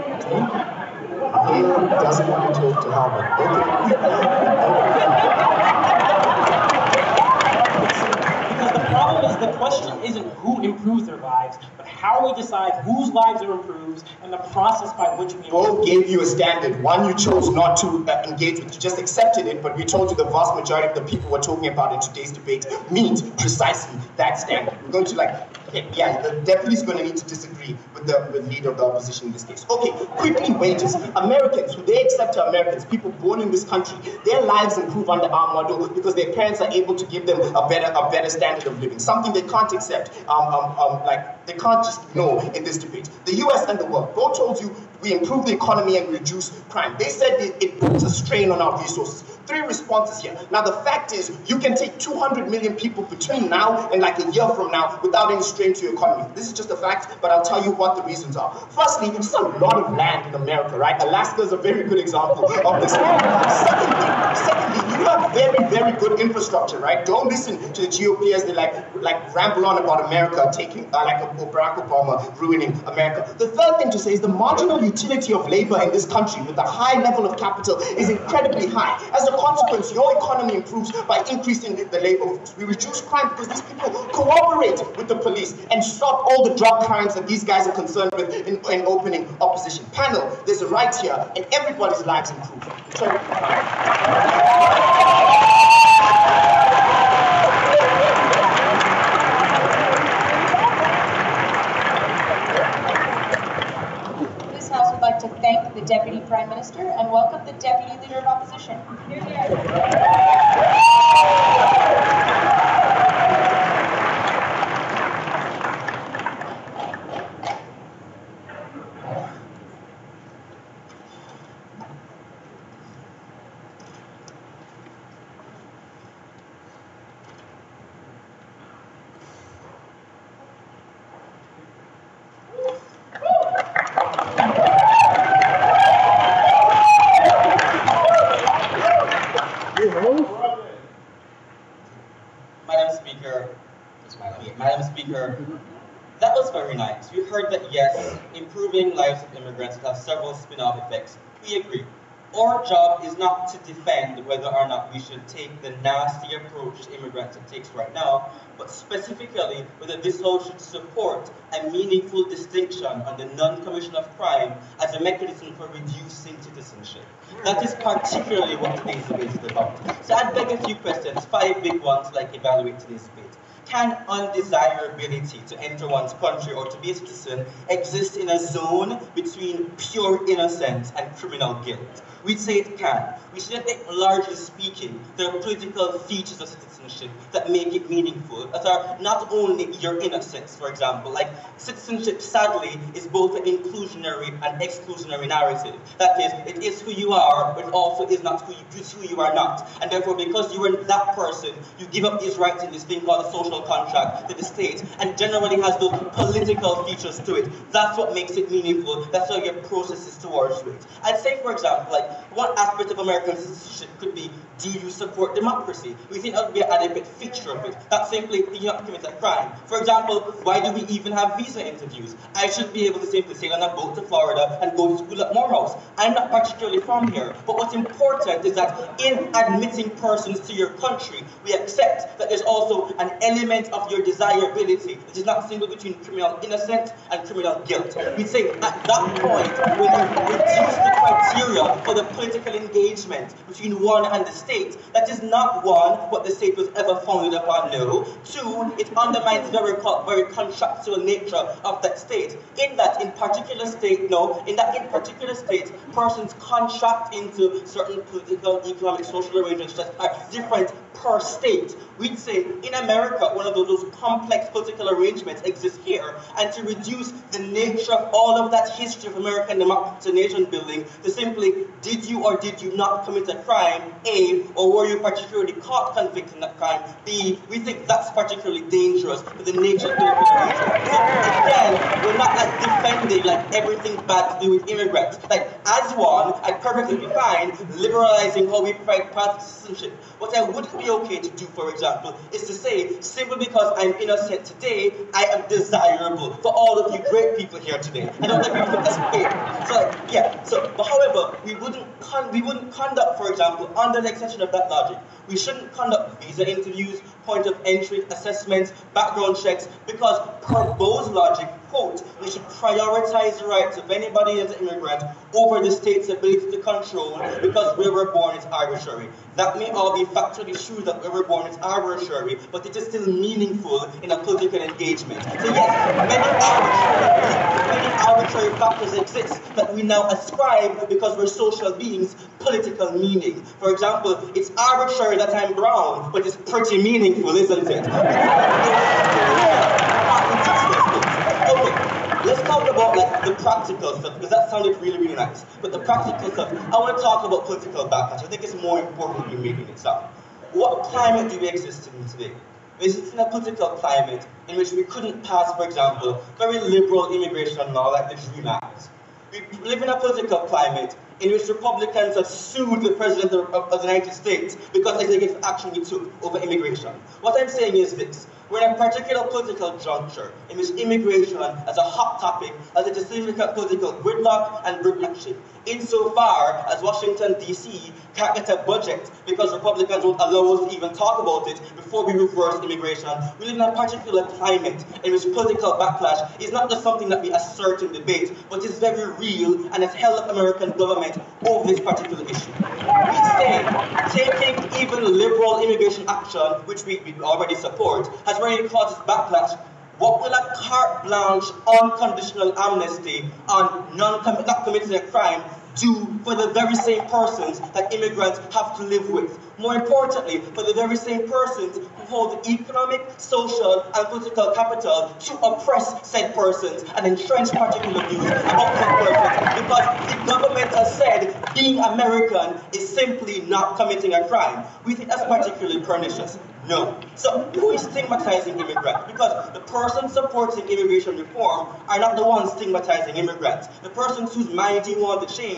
he doesn't want to talk to Harvard. Because the problem is the question isn't who improves their lives, but how we decide whose lives are improved and the process by which we both gave you a standard. One you chose not to uh, engage with, you just accepted it, but we told you the vast majority of the people we're talking about in today's debate means precisely that standard. We're going to like, yeah, the deputy's going to need to disagree with the, with the leader of the opposition in this case. Okay, quickly, wages. Americans, who they accept are Americans, people born in this country, their lives improve under our model because their parents are able to give them a better, a better standard of living, something they can't accept, um, um, um, like they can't just know in this debate. The U S and the world both told you we improve the economy and reduce crime. They said it, it puts a strain on our resources. Three responses here. Now the fact is, you can take two hundred million people between now and like a year from now without any strain to your economy. This is just a fact, but I'll tell you what the reasons are. Firstly, there's a lot of land in America, right? Alaska is a very good example of this. Secondly, secondly, you have very, very good infrastructure, right? Don't listen to the G O P as they like, like ramble on about America taking, uh, like a Barack Obama ruining America. The third thing to say is the marginal utility of labor in this country with a high level of capital is incredibly high. As a consequence, your economy improves by increasing the labor force. We reduce crime because these people cooperate with the police and stop all the drug crimes that these guys are concerned with in, in opening opposition. Panel, there's a right here and everybody's lives improve. I'd like to thank the Deputy Prime Minister and welcome the Deputy Leader of Opposition. Here, here. heard that yes, improving lives of immigrants will have several spin-off effects. We agree. Our job is not to defend whether or not we should take the nasty approach to immigrants it takes right now, but specifically whether this House should support a meaningful distinction on the non-commission of crime as a mechanism for reducing citizenship. That is particularly what today's debate is about. So I'd beg a few questions, five big ones like evaluate today's debate. Can undesirability to enter one's country or to be a citizen exist in a zone between pure innocence and criminal guilt? We'd say it can. We say that, largely speaking, there are political features of citizenship that make it meaningful, that are not only your innocence, for example. Like, citizenship, sadly, is both an inclusionary and exclusionary narrative. That is, it is who you are, but it also is not who you, it's who you are not. And therefore, because you are that person, you give up these rights in this thing called a social contract to the state, and generally has those political features to it. That's what makes it meaningful. That's how your process is towards it. I'd say, for example, like, one aspect of American citizenship could be, do you support democracy? We think that would be an adequate feature of it. Not simply, do you not commit a crime? For example, why do we even have visa interviews? I should be able to simply sail on a boat to Florida and go to school at Morehouse. I'm not particularly from here, but what's important is that in admitting persons to your country, we accept that there's also an element of your desirability, which is not single between criminal innocence and criminal guilt. We'd say at that point, when you reduce the criteria for the political engagement between one and the state, that is not one, what the state was ever founded upon, no. Two, it undermines the very, very contractual nature of that state. In that, in particular state, no, in that in particular state, persons contract into certain political, economic, social arrangements that are different per state. We'd say, in America, one of those, those complex political arrangements exists here, and to reduce the nature of all of that history of American democracy and nation building to simply, did you or did you not commit a crime, A, or were you particularly caught convicted in that crime, B, we think that's particularly dangerous for the nature of the arrangement. So again, we're not like defending like everything bad to do with immigrants. Like, as one, I'd perfectly be fine liberalizing how we provide paths to citizenship. What I wouldn't be okay to do, for example, is to say, simply because I'm innocent today, I am desirable for all of you great people here today. I don't agree with this way. So, like, yeah, so, but however, we wouldn't, con we wouldn't conduct, for example, under the extension of that logic, we shouldn't conduct visa interviews, point of entry assessments, background checks, because per Bo's logic, quote, we should prioritize the rights of anybody as an immigrant over the state's ability to control because where we're born is arbitrary. That may all be factually true that where we're born is arbitrary, but it is still meaningful in a political engagement. So yes, many arbitrary, many arbitrary factors exist that we now ascribe because we're social beings political meaning. For example, it's arbitrary that I'm brown, but it's pretty meaningful, isn't it? Okay, let's talk about like the practical stuff, because that sounded really, really nice. But the practical stuff, I want to talk about political backlash. I think it's more important than making it sound. What climate do we exist in today? We exist in a political climate in which we couldn't pass, for example, very liberal immigration law like the DREAM Act. We live in a political climate in which Republicans have sued the President of, of the United States because of the action we took over immigration. What I'm saying is this. We're in a particular political juncture in which immigration as a hot topic has a significant political gridlock and brickmanship. Insofar as Washington, D C can't get a budget because Republicans won't allow us to even talk about it before we reverse immigration, we live in a particular climate in which political backlash is not just something that we assert in debate, but is very real and has held up American government over this particular issue. We say taking even liberal immigration action, which we, we already support, has already caused backlash. What will a carte blanche, unconditional amnesty on non not committing a crime do for the very same persons that immigrants have to live with? More importantly, for the very same persons who hold the economic, social, and political capital to oppress said persons and entrench particular views about said persons, because the government has said being American is simply not committing a crime. We think that's particularly pernicious. No. So who is stigmatizing immigrants? Because the persons supporting immigration reform are not the ones stigmatizing immigrants. The persons whose minds you want to change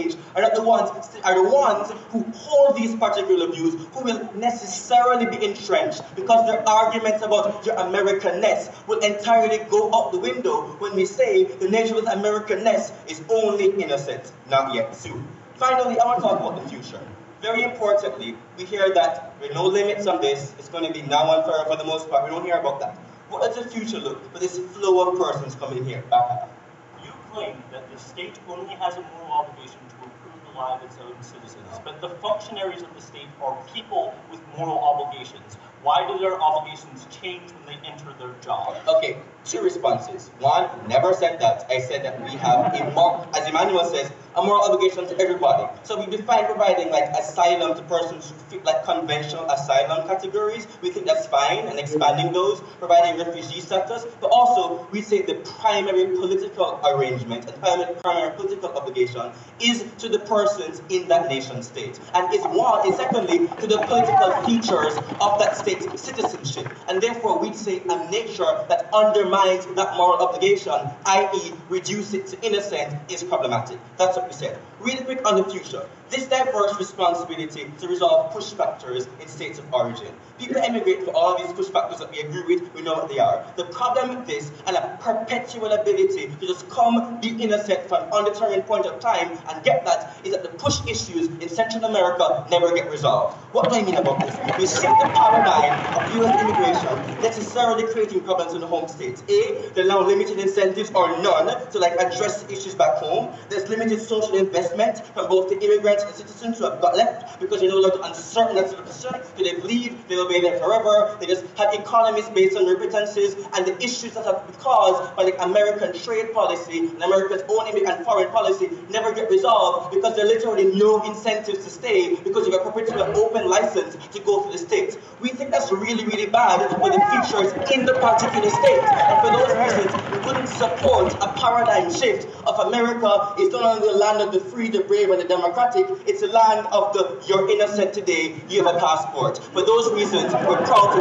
change are not the ones are the ones who hold these particular views, who will necessarily be entrenched, because their arguments about your Americanness will entirely go out the window when we say the nation with Americanness is only innocent, not yet soon. Finally, I want to talk about the future. Very importantly, we hear that with no limits on this, it's going to be now and forever for the most part. We don't hear about that. What does the future look for this flow of persons coming here? Back You claim that the state only has a moral obligation to improve the lives of its own citizens, but the functionaries of the state are people with moral obligations. Why do their obligations change when they enter their job? Okay, two responses. One, never said that. I said that we have a moral, as Emmanuel says, a moral obligation to everybody. So we define providing like asylum to persons who fit like conventional asylum categories. We think that's fine, and expanding those, providing refugee status. But also, we say the primary political arrangement and primary, primary political obligation is to the persons in that nation state. And is one, is secondly, to the political features of that state citizenship, and therefore we'd say a nature that undermines that moral obligation, that is reduce it to innocent, is problematic. That's what we said. Really quick on the future. This diverse responsibility to resolve push factors in states of origin. People emigrate for all these push factors that we agree with, we know what they are. The problem with this and a perpetual ability to just come be innocent for an undetermined point of time and get that is that the push issues in Central America never get resolved. What do I mean about this? We shift the paradigm of U S immigration necessarily creating problems in the home states. A, there are now limited incentives or none to like address the issues back home. There's limited social investment from both the immigrants and citizens who have got left because they know that uncertain that's the position. Do they believe they will be there forever? They just have economies based on remittances, and the issues that have been caused by like American trade policy and America's own and foreign policy never get resolved because there are literally no incentives to stay because you have a perpetual open license to go to the States. We think that's really, really bad for the features in the particular state. And for those reasons, we wouldn't support a paradigm shift of America is not only the land of the free, the brave, and the democratic, it's a land of the you're innocent today, you have a passport. For those reasons, we're proud to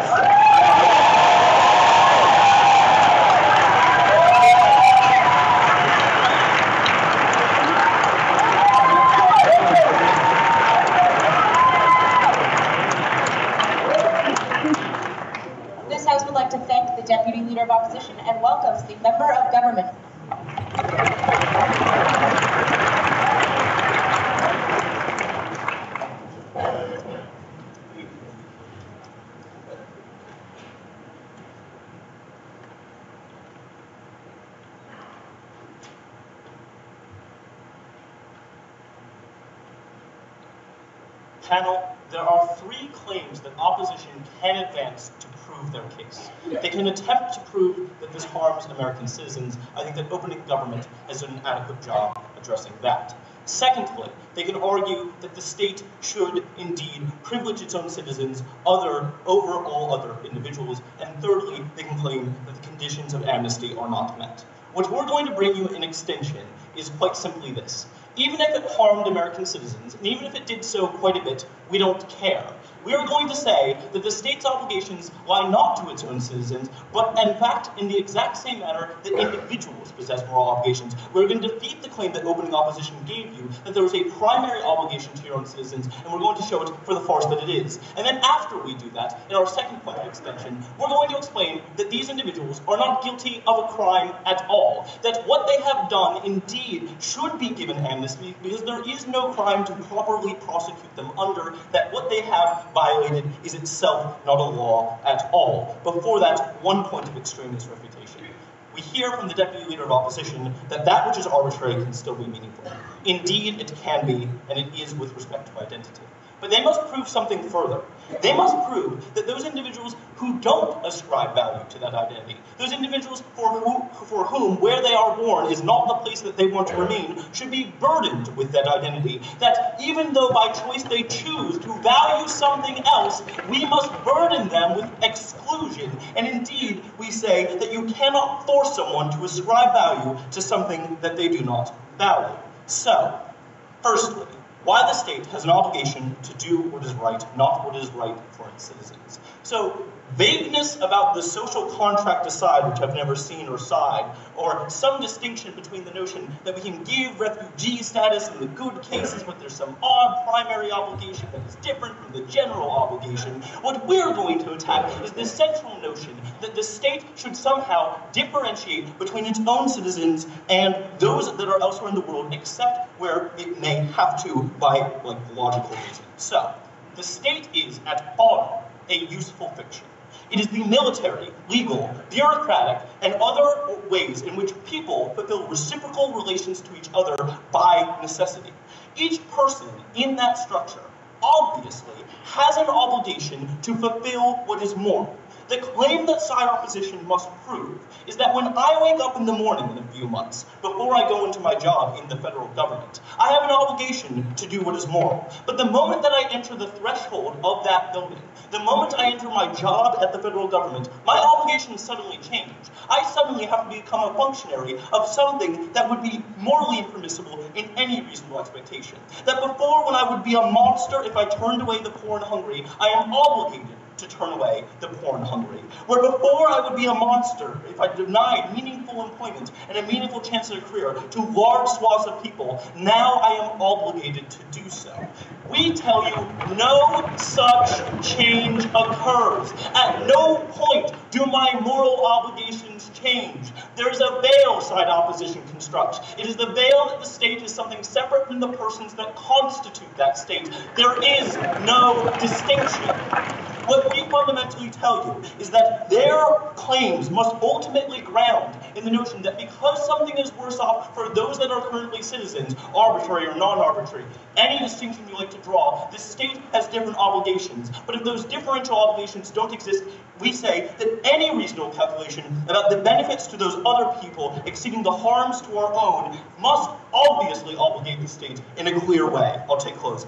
applaud. To thank the Deputy Leader of Opposition and welcomes the Member of Government. Panel, there are three claims that opposition can advance to prove their case. They can attempt to prove that this harms American citizens. I think that opening government has done an adequate job addressing that. Secondly, they can argue that the state should indeed privilege its own citizens other, over all other individuals. And thirdly, they can claim that the conditions of amnesty are not met. What we're going to bring you in extension is quite simply this. Even if it harmed American citizens, and even if it did so quite a bit, we don't care. We are going to say that the state's obligations lie not to its own citizens, but in fact, in the exact same manner that individuals possess moral obligations. We're going to defeat the claim that opening opposition gave you, that there is a primary obligation to your own citizens, and we're going to show it for the farce that it is. And then after we do that, in our second point of extension, we're going to explain that these individuals are not guilty of a crime at all, that what they have done indeed should be given amnesty, because there is no crime to properly prosecute them under, that what they have violated is itself not a law at all. Before that, one point of extraneous refutation. We hear from the Deputy Leader of Opposition that that which is arbitrary can still be meaningful. Indeed, it can be, and it is with respect to identity. But they must prove something further. They must prove that those individuals who don't ascribe value to that identity, those individuals for, who, for whom where they are born is not the place that they want to remain, should be burdened with that identity. That even though by choice they choose to value something else, we must burden them with exclusion. And indeed, we say that you cannot force someone to ascribe value to something that they do not value. So, firstly, why the state has an obligation to do what is right, not what is right for its citizens. So, Vagueness about the social contract aside, which I've never seen or signed, or some distinction between the notion that we can give refugee status in the good cases, but there's some odd primary obligation that is different from the general obligation. What we're going to attack is the central notion that the state should somehow differentiate between its own citizens and those that are elsewhere in the world, except where it may have to by like logical reason. So, the state is, at bottom, a useful fiction. It is the military, legal, bureaucratic, and other ways in which people fulfill reciprocal relations to each other by necessity. Each person in that structure, obviously, has an obligation to fulfill what is moral. The claim that side opposition must prove is that when I wake up in the morning in a few months, before I go into my job in the federal government, I have an obligation to do what is moral. But the moment that I enter the threshold of that building, the moment I enter my job at the federal government, my obligations suddenly change. I suddenly have to become a functionary of something that would be morally impermissible in any reasonable expectation. That before, when I would be a monster if I turned away the poor and hungry, I am obligated to turn away the poor and hungry. Where before I would be a monster if I denied meaningful employment and a meaningful chance at a career to large swaths of people, now I am obligated to do so. We tell you no such change occurs. At no point do my moral obligations change. There is a veil side opposition constructs. It is the veil that the state is something separate from the persons that constitute that state. There is no distinction. What we fundamentally tell you is that their claims must ultimately ground in the notion that because something is worse off for those that are currently citizens, arbitrary or non-arbitrary, any distinction you like to draw, the state has different obligations. But if those differential obligations don't exist, we say that any reasonable calculation about the benefits to those other people exceeding the harms to our own must obviously obligate the state in a clear way. I'll take closing.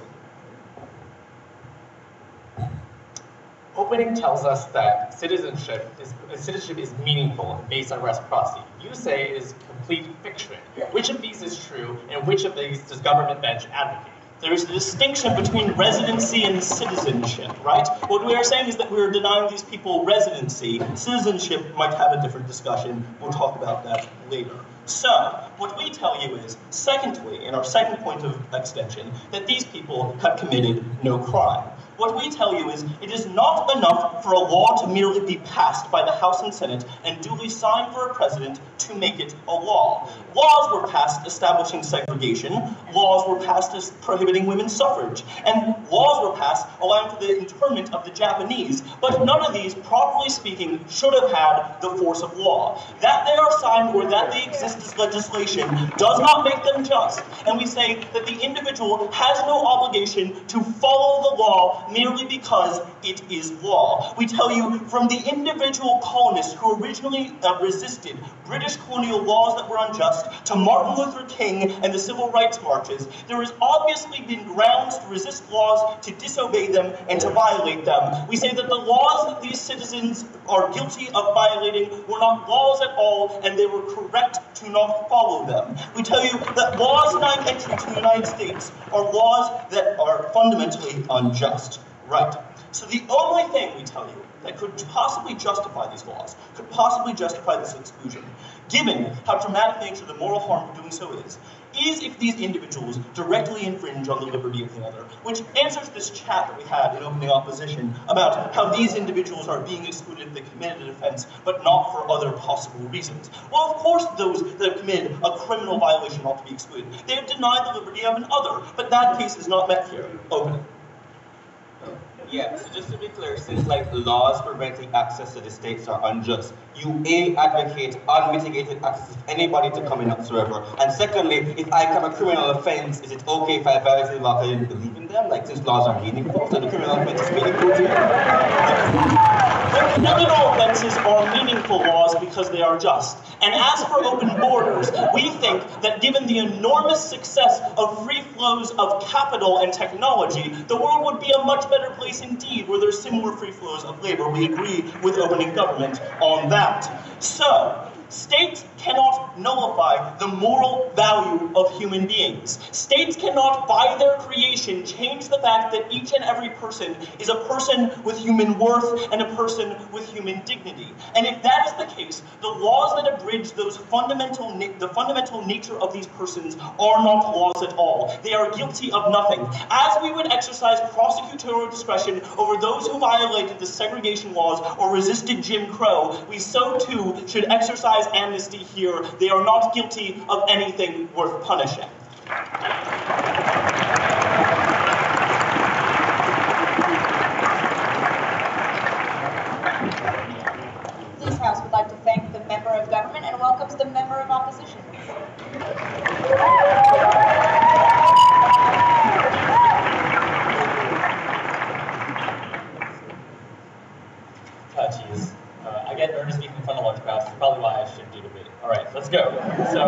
Opening tells us that citizenship is citizenship is meaningful based on reciprocity. You say it is complete fiction. Which of these is true, and which of these does government bench advocate? There is a distinction between residency and citizenship, right? What we are saying is that we are denying these people residency. Citizenship might have a different discussion. We'll talk about that later. So, what we tell you is, secondly, in our second point of extension, that these people have committed no crime. What we tell you is, it is not enough for a law to merely be passed by the House and Senate and duly signed for a president to make it a law. Laws were passed establishing segregation, laws were passed as prohibiting women's suffrage, and laws were passed allowing for the internment of the Japanese, but none of these, properly speaking, should have had the force of law. That they are signed or that they exist as legislation does not make them just, and we say that the individual has no obligation to follow the law merely because it is law. We tell you from the individual colonists who originally uh, resisted British colonial laws that were unjust to Martin Luther King and the civil rights marches, there has obviously been grounds to resist laws, to disobey them, and to violate them. We say that the laws that these citizens are guilty of violating were not laws at all, and they were correct to not follow them. We tell you that laws denying entry to the United States are laws that are fundamentally unjust. Right. So the only thing we tell you that could possibly justify these laws, could possibly justify this exclusion, given how dramatic the nature of the moral harm of doing so is, is if these individuals directly infringe on the liberty of the other, which answers this chat that we had in opening opposition about how these individuals are being excluded if they committed an offense, but not for other possible reasons. Well, of course those that have committed a criminal violation ought to be excluded. They have denied the liberty of an other, but that case is not met here. Opening. Yeah, so just to be clear, since like laws preventing access to the states are unjust, you A, advocate unmitigated access to anybody to come in whatsoever, and secondly, if I commit a criminal offense, is it okay if I violate the law because I didn't believe in them? Like, since laws are meaningful, so the criminal offense is meaningful to you? The criminal offenses are meaningful laws because they are just. And as for open borders, we think that given the enormous success of free flows of capital and technology, the world would be a much better place indeed where there's similar free flows of labor. We agree with opening government on that. So, States cannot nullify the moral value of human beings. States cannot, by their creation, change the fact that each and every person is a person with human worth and a person with human dignity. And if that is the case, the laws that abridge those fundamental, the fundamental nature of these persons are not laws at all. They are guilty of nothing. As we would exercise prosecutorial discretion over those who violated the segregation laws or resisted Jim Crow, we so too should exercise amnesty here. They are not guilty of anything worth punishing. This House would like to thank the member of government and welcomes the member of opposition. Oh, geez. Uh, I get nervous speaking in front of large crowds. It's probably why I should do debate. All right, let's go. So,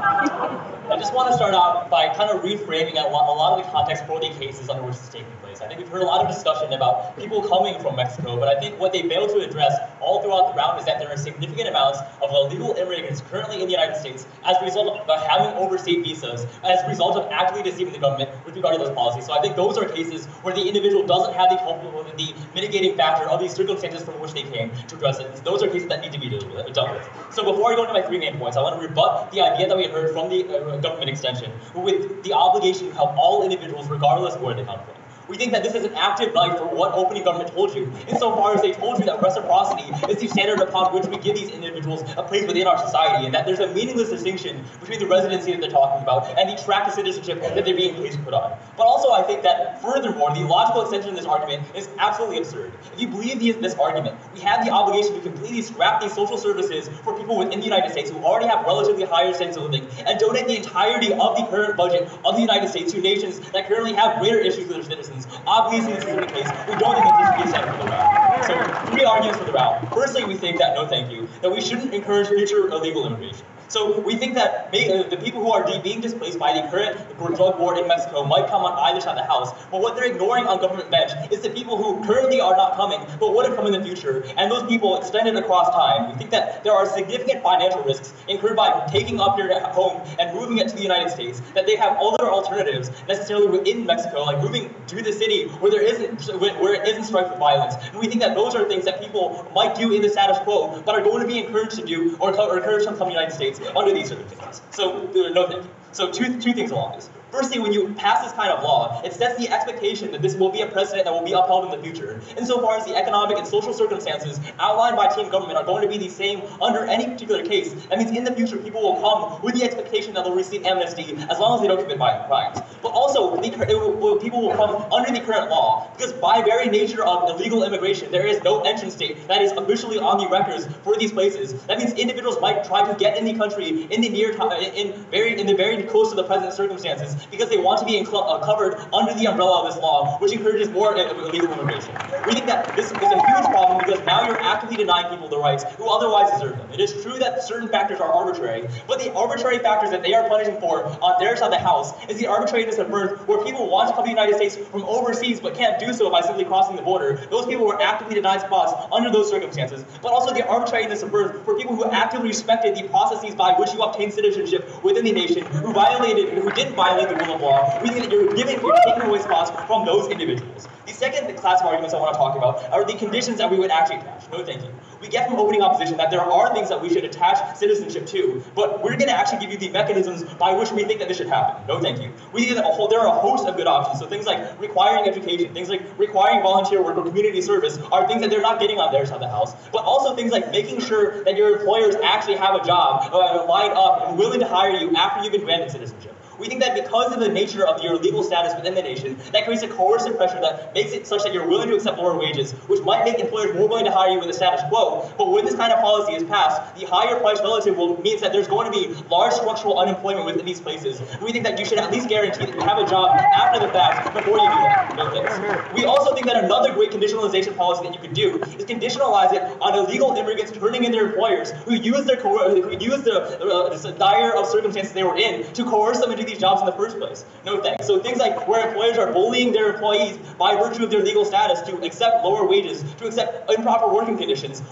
I just want to start out by kind of reframing a lot, a lot of the context for the cases under which it's taking place. I think we've heard a lot of discussion about people coming from Mexico, but I think what they fail to address all throughout the round is that there are significant amounts of illegal immigrants currently in the United States as a result of having overstayed visas, as a result of actively deceiving the government with regard to those policies. So I think those are cases where the individual doesn't have the culpable, the mitigating factor of these circumstances from which they came to address it. Those are cases that need to be dealt with. So before I go into my three main points, I want to rebut the idea that we heard from the uh, government extension with the obligation to help all individuals regardless of where they come from. We think that this is an active knife for what opening government told you, insofar as they told you that reciprocity is the standard upon which we give these individuals a place within our society, and that there's a meaningless distinction between the residency that they're talking about and the track of citizenship that they're being placed put on. But also I think that, furthermore, the logical extension of this argument is absolutely absurd. If you believe the, this argument, we have the obligation to completely scrap these social services for people within the United States who already have relatively higher standards of living and donate the entirety of the current budget of the United States to nations that currently have greater issues with their citizens. Obviously, this isn't the case. We don't think that this should be set for the round. So, three arguments for the round. Firstly, we think that, no thank you, that we shouldn't encourage future illegal immigration. So we think that may, uh, the people who are being displaced by the current drug war in Mexico might come on either side of the house, but what they're ignoring on government bench is the people who currently are not coming, but would have come in the future, and those people extended across time. We think that there are significant financial risks incurred by taking up your home and moving it to the United States, that they have other alternatives necessarily within Mexico, like moving to the city where there isn't, where it isn't strife with violence. And we think that those are things that people might do in the status quo, but are going to be encouraged to do, or, or encouraged to come to the United States under these circumstances. So, no thank you. So two, two things along this. Firstly, when you pass this kind of law, it sets the expectation that this will be a precedent that will be upheld in the future, insofar as the economic and social circumstances outlined by team government are going to be the same under any particular case. That means in the future, people will come with the expectation that they'll receive amnesty as long as they don't commit violent crimes. But also, the, it will, people will come under the current law, because by very nature of illegal immigration, there is no entrance date that is officially on the records for these places. That means individuals might try to get in the country in the near time, in very, in the very close to the present circumstances, because they want to be uh, covered under the umbrella of this law, which encourages more illegal immigration. We think that this is a huge problem because now you're actively denying people the rights who otherwise deserve them. It is true that certain factors are arbitrary, but the arbitrary factors that they are punishing for on their side of the house is the arbitrariness of birth, where people want to come to the United States from overseas but can't do so by simply crossing the border. Those people were actively denied spots under those circumstances, but also the arbitrariness of birth for people who actively respected the processes by which you obtain citizenship within the nation, who violated, who didn't violate the rule of law. We think that you're giving, you're taking away spots from those individuals. The second class of arguments I want to talk about are the conditions that we would actually attach. No thank you. We get from opening opposition that there are things that we should attach citizenship to, but we're going to actually give you the mechanisms by which we think that this should happen. No thank you. We think that a whole, there are a host of good options. So things like requiring education, things like requiring volunteer work or community service are things that they're not getting on their side of the house. But also things like making sure that your employers actually have a job uh, lined up and willing to hire you after you've been granted citizenship. We think that because of the nature of your legal status within the nation, that creates a coercive pressure that makes it such that you're willing to accept lower wages, which might make employers more willing to hire you in the status quo. But when this kind of policy is passed, the higher price relative will means that there's going to be large structural unemployment within these places. And we think that you should at least guarantee that you have a job after the fact before you do that. No thanks. We also think that another great conditionalization policy that you could do is conditionalize it on illegal immigrants turning in their employers who use their who use the, uh, the dire of circumstances they were in to coerce them into these jobs in the first place. No thanks. So things like where employers are bullying their employees by virtue of their legal status to accept lower wages, to accept improper working conditions,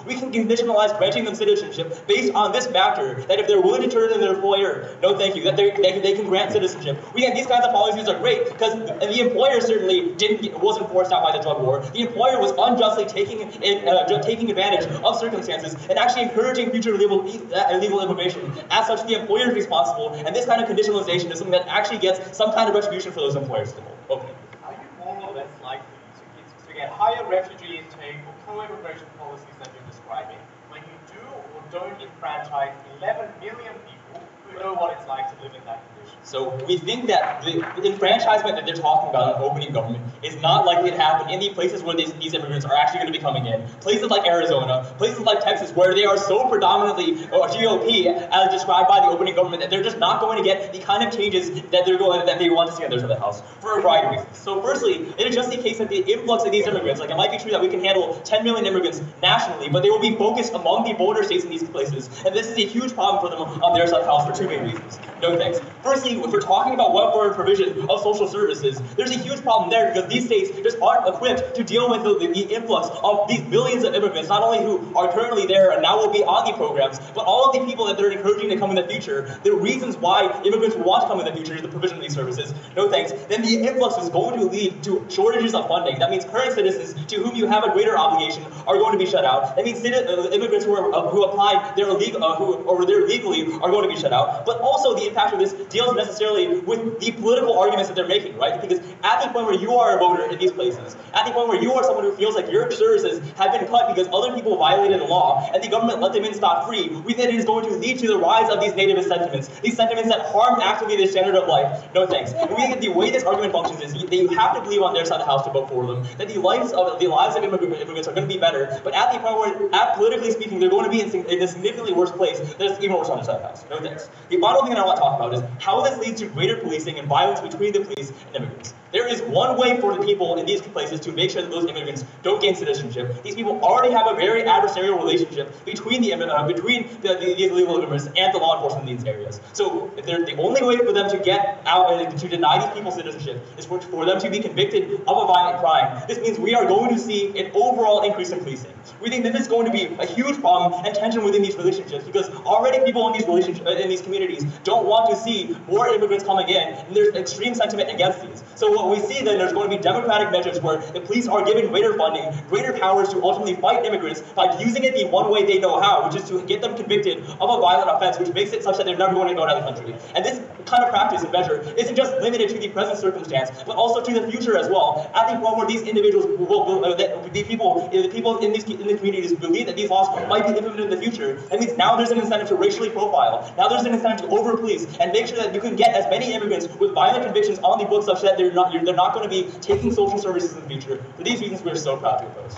we can conditionalize granting them citizenship based on this factor, that if they're willing to turn in their employer, no thank you, that they, they, they can grant citizenship. We think these kinds of policies are great because the employer certainly didn't wasn't forced out by the drug war. The employer was unjustly taking in, uh, taking advantage of circumstances and actually encouraging future illegal, illegal immigration. As such, the employer is responsible, and this kind of conditionalization is something that actually gets some kind of retribution for those employers still. Okay. Are you more or less likely to get, to get higher refugee intake or pro-immigration policies that you're describing when you do or don't enfranchise eleven million people who know what it's like to live in that condition? So we think that the, the enfranchisement that they're talking about in opening government is not likely to happen in the places where these, these immigrants are actually going to be coming in. Places like Arizona, places like Texas, where they are so predominantly uh, G O P, as described by the opening government, that they're just not going to get the kind of changes that they're going that they want to see on their side of the house for a variety of reasons. So firstly, it is just the case that the influx of these immigrants, like it might be true that we can handle ten million immigrants nationally, but they will be focused among the border states in these places, and this is a huge problem for them on their side of the house for two main reasons. No thanks. Firstly, if we're talking about welfare and provision of social services, there's a huge problem there because these states just aren't equipped to deal with the, the influx of these billions of immigrants, not only who are currently there and now will be on the programs, but all of the people that they're encouraging to come in the future. The reasons why immigrants will want to come in the future is the provision of these services. No thanks. Then the influx is going to lead to shortages of funding. That means current citizens to whom you have a greater obligation are going to be shut out. That means uh, immigrants who are uh, who applied their illegal uh, who or they're legally are going to be shut out. But also the impact of this deals necessarily with the political arguments that they're making, right? Because at the point where you are a voter in these places, at the point where you are someone who feels like your services have been cut because other people violated the law and the government let them in scot-free, we think it is going to lead to the rise of these nativist sentiments, these sentiments that harm actively the standard of life. No thanks. And we think that the way this argument functions is that you have to believe on their side of the house to vote for them, that the lives of the lives of immigrants are going to be better, but at the point where, at politically speaking, they're going to be in, in a significantly worse place, that's even worse on their side of the house. No thanks. The final thing that I want to talk about is how this leads to greater policing and violence between the police and immigrants. There is one way for the people in these places to make sure that those immigrants don't gain citizenship. These people already have a very adversarial relationship between the uh, between the, the, these illegal immigrants and the law enforcement in these areas. So if they're, the only way for them to get out uh, to deny these people citizenship is for, for them to be convicted of a violent crime. This means we are going to see an overall increase in policing. We think that this is going to be a huge problem and tension within these relationships because already people in these relationships in these communities don't want to see more immigrants coming in, and there's extreme sentiment against these. So what we see then, there's going to be democratic measures where the police are given greater funding, greater powers to ultimately fight immigrants by using it the one way they know how, which is to get them convicted of a violent offense, which makes it such that they're never going to go out of the country. And this kind of practice and measure isn't just limited to the present circumstance, but also to the future as well. At the point where these individuals will, will uh, that the people, the people in these in the communities believe that these laws might be implemented in the future, that means now there's an incentive to racially profile. Now there's an incentive to over-police and make sure that you can get as many immigrants with violent convictions on the books such that they're not you're, they're not going to be taking social services in the future. For these reasons, we're so proud to oppose.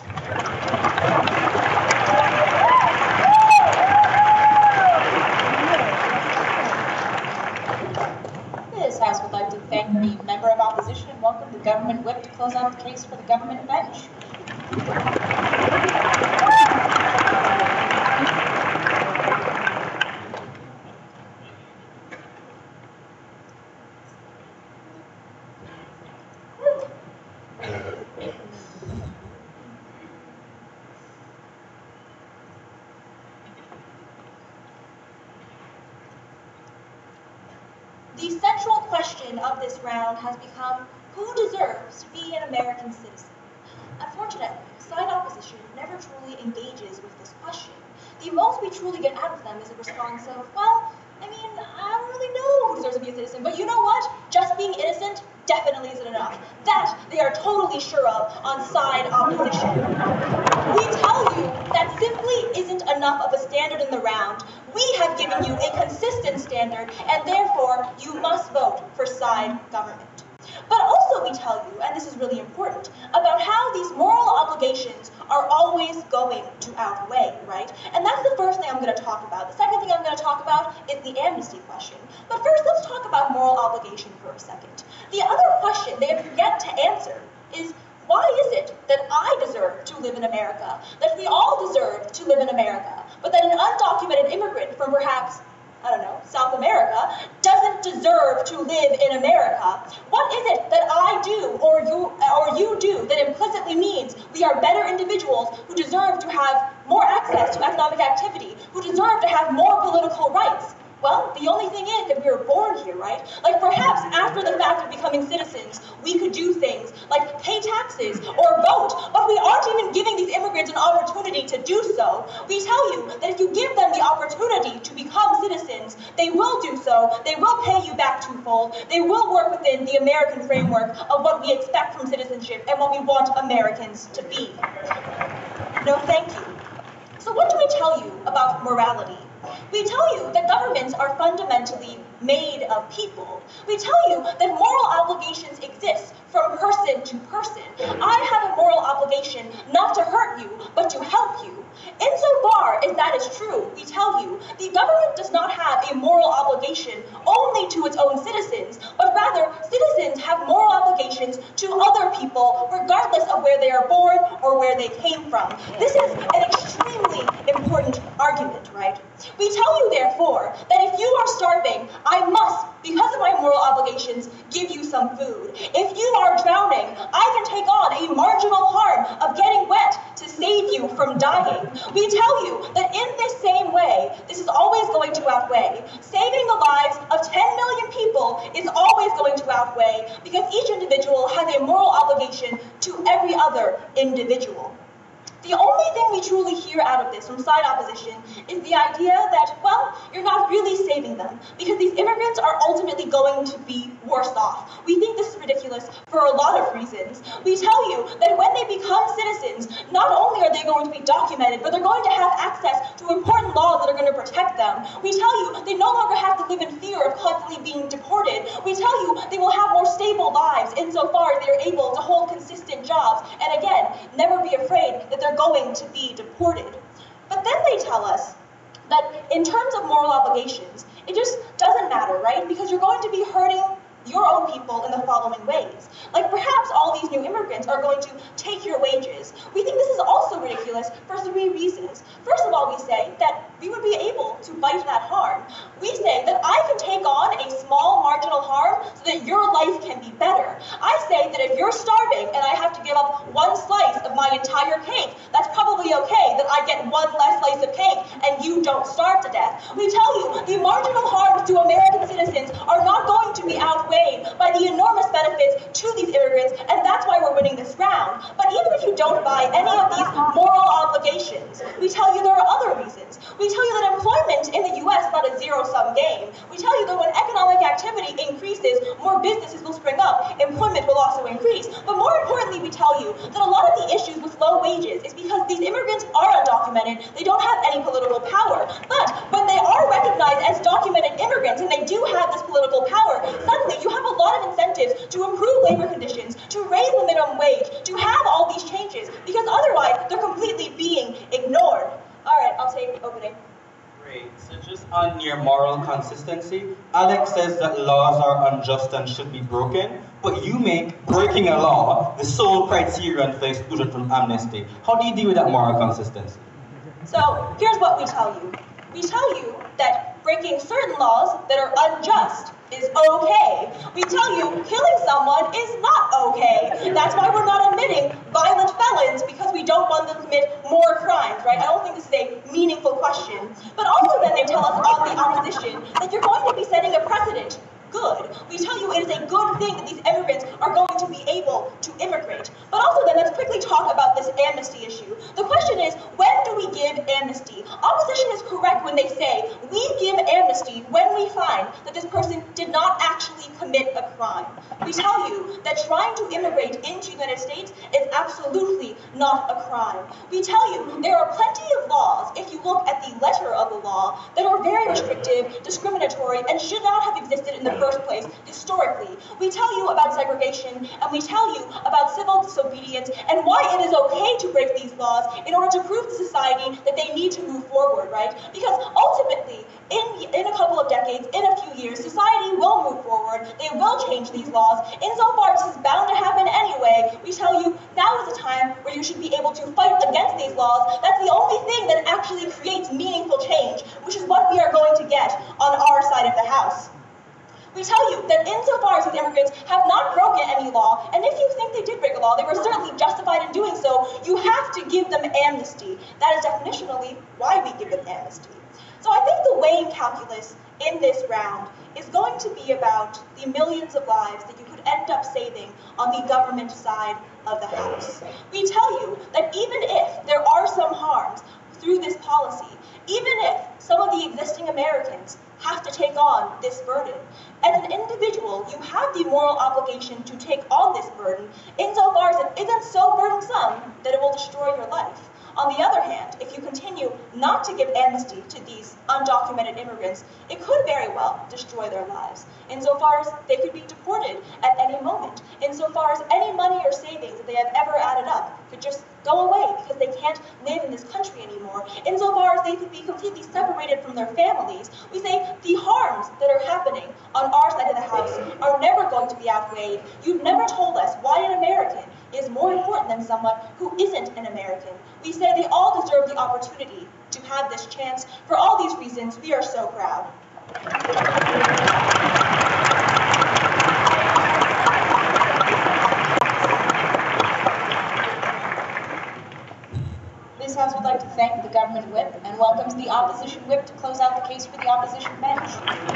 This House would like to thank the member of opposition and welcome the government whip to close out the case for the government bench. The central question of this round has become, who deserves to be an American citizen? Unfortunately, side opposition never truly engages with this question. The most we truly get out of them is a response of, well, I mean, I don't really know who deserves to be a citizen, but you know what? Just being innocent definitely isn't enough. That they are totally sure of on side opposition. We tell you that simply isn't enough of a standard in the round. We have given you a consistent standard, and therefore you must vote for side government. But also we tell you, and this is really important, about how these moral obligations are always going to outweigh, right? And that's the first thing I'm going to talk about. The second thing I'm going to talk about is the amnesty question. But first, let's talk about moral obligation for a second. The other question they have yet to answer is, why is it that I deserve to live in America, that we all deserve to live in America, but that an undocumented immigrant from perhaps I don't know, South America, doesn't deserve to live in America? What is it that I do or you, or you do that implicitly means we are better individuals who deserve to have more access to economic activity, who deserve to have more political rights? Well, the only thing is that we were born here, right? Like perhaps after the fact of becoming citizens, we could do things like pay taxes or vote, but we aren't even giving these immigrants an opportunity to do so. We tell you that if you give them the opportunity to become citizens, they will do so, they will pay you back twofold, they will work within the American framework of what we expect from citizenship and what we want Americans to be. No, thank you. So what do we tell you about morality? We tell you that governments are fundamentally made of people. We tell you that moral obligations exist from person to person. I have a moral obligation not to hurt you, but to help you. Insofar as that is true, we tell you, the government does not have a moral obligation only to its own citizens, but rather citizens have moral obligations to other people, regardless of where they are born or where they came from. This is an extremely important argument, right? We tell you, therefore, that if you are starving, I must, because of my moral obligations, give you some food. If you are drowning, I can take on a marginal harm of getting wet to save you from dying. We tell you that in this same way, this is always going to outweigh. Saving the lives of ten million people is always going to outweigh, because each individual has a moral obligation to every other individual. The only thing we truly hear out of this from side opposition is the idea that, well, you're not really saving them, because these immigrants are ultimately going to be worse off. We think this is ridiculous for a lot of reasons. We tell you that when they become citizens, not only are they going to be documented, but they're going to have access to important laws that are going to protect them. We tell you they no longer have to live in fear of constantly being deported. We tell you they will have more stable lives insofar as they're able to hold consistent jobs, and again, never be afraid that they're going to be deported. But then they tell us that in terms of moral obligations, it just doesn't matter, right? Because you're going to be hurting your own people in the following ways. Like perhaps all these new immigrants are going to take your wages. We think this is also ridiculous for three reasons. First of all, we say that we would be able to fight that harm. We say that I can take on a small marginal harm so that your life can be better. I say that if you're starving and I have to give up one slice of my entire cake, that's probably okay that I get one less slice of cake and you don't starve to death. We tell you the marginal harms to American citizens are not going to be outweighed by the enormous benefits to these immigrants, and that's why we're winning this round. But even if you don't buy any of these moral obligations, we tell you there are other reasons. We tell you that employment in the U S is not a zero-sum game. We tell you that when economic activity increases, more businesses will spring up, employment will also increase. But more importantly, we tell you that a lot of the issues with low wages is because these immigrants are undocumented, they don't have any political power. But when they are recognized as documented immigrants, and they do have this political power, suddenly you have a lot of incentives to improve labor conditions, to raise the minimum wage, to have all these changes, because otherwise they're completely being ignored. All right, I'll take opening. Great. So just on your moral consistency, Alex says that laws are unjust and should be broken, but you make breaking a law the sole criterion for exclusion from amnesty. How do you deal with that moral consistency? So here's what we tell you. We tell you that breaking certain laws that are unjust is okay. We tell you killing someone is not okay. That's why we're not admitting violent felons, because we don't want them to commit more crimes, right? I don't think this is a meaningful question. But also then they tell us on the opposition that you're going to be setting a precedent. Good. We tell you it is a good thing that these immigrants are going to be able to immigrate. But also then, let's quickly talk about this amnesty issue. The question is, when do we give amnesty? Opposition is correct when they say we give amnesty when we find that this person did not actually commit a crime. We tell you that trying to immigrate into the United States is absolutely not a crime. We tell you there are plenty of laws, if you look at the letter of the law, that are very restrictive, discriminatory, and should not have existed in the first place historically. We tell you about segregation, and we tell you about civil disobedience, and why it is okay to break these laws in order to prove to society that they need to move forward, right? Because ultimately, in, in a couple of decades, in a few years, society will move forward, they will change these laws, laws, insofar as this is bound to happen anyway, we tell you now is the time where you should be able to fight against these laws. That's the only thing that actually creates meaningful change, which is what we are going to get on our side of the house. We tell you that insofar as these immigrants have not broken any law, and if you think they did break a law, they were certainly justified in doing so, you have to give them amnesty. That is definitionally why we give them amnesty. So I think the weighing calculus in this round is going to be about the millions of lives that you could end up saving on the government side of the house. We tell you that even if there are some harms through this policy, even if some of the existing Americans have to take on this burden, as an individual, you have the moral obligation to take on this burden insofar as it isn't so burdensome that it will destroy your life. On the other hand, if you continue not to give amnesty to these undocumented immigrants, it could very well destroy their lives, insofar as they could be deported at any moment, insofar as any money or savings that they have ever added up could just go away because they can't live in this country anymore, insofar as they could be completely separated from their families. We say the harms that are happening on our side of the house are never going to be outweighed. You've never told us why an American is more important than someone who isn't an American. We say they all deserve the opportunity to have this chance. For all these reasons, we are so proud. This House would like to thank the government whip and welcomes the opposition whip to close out the case for the opposition bench.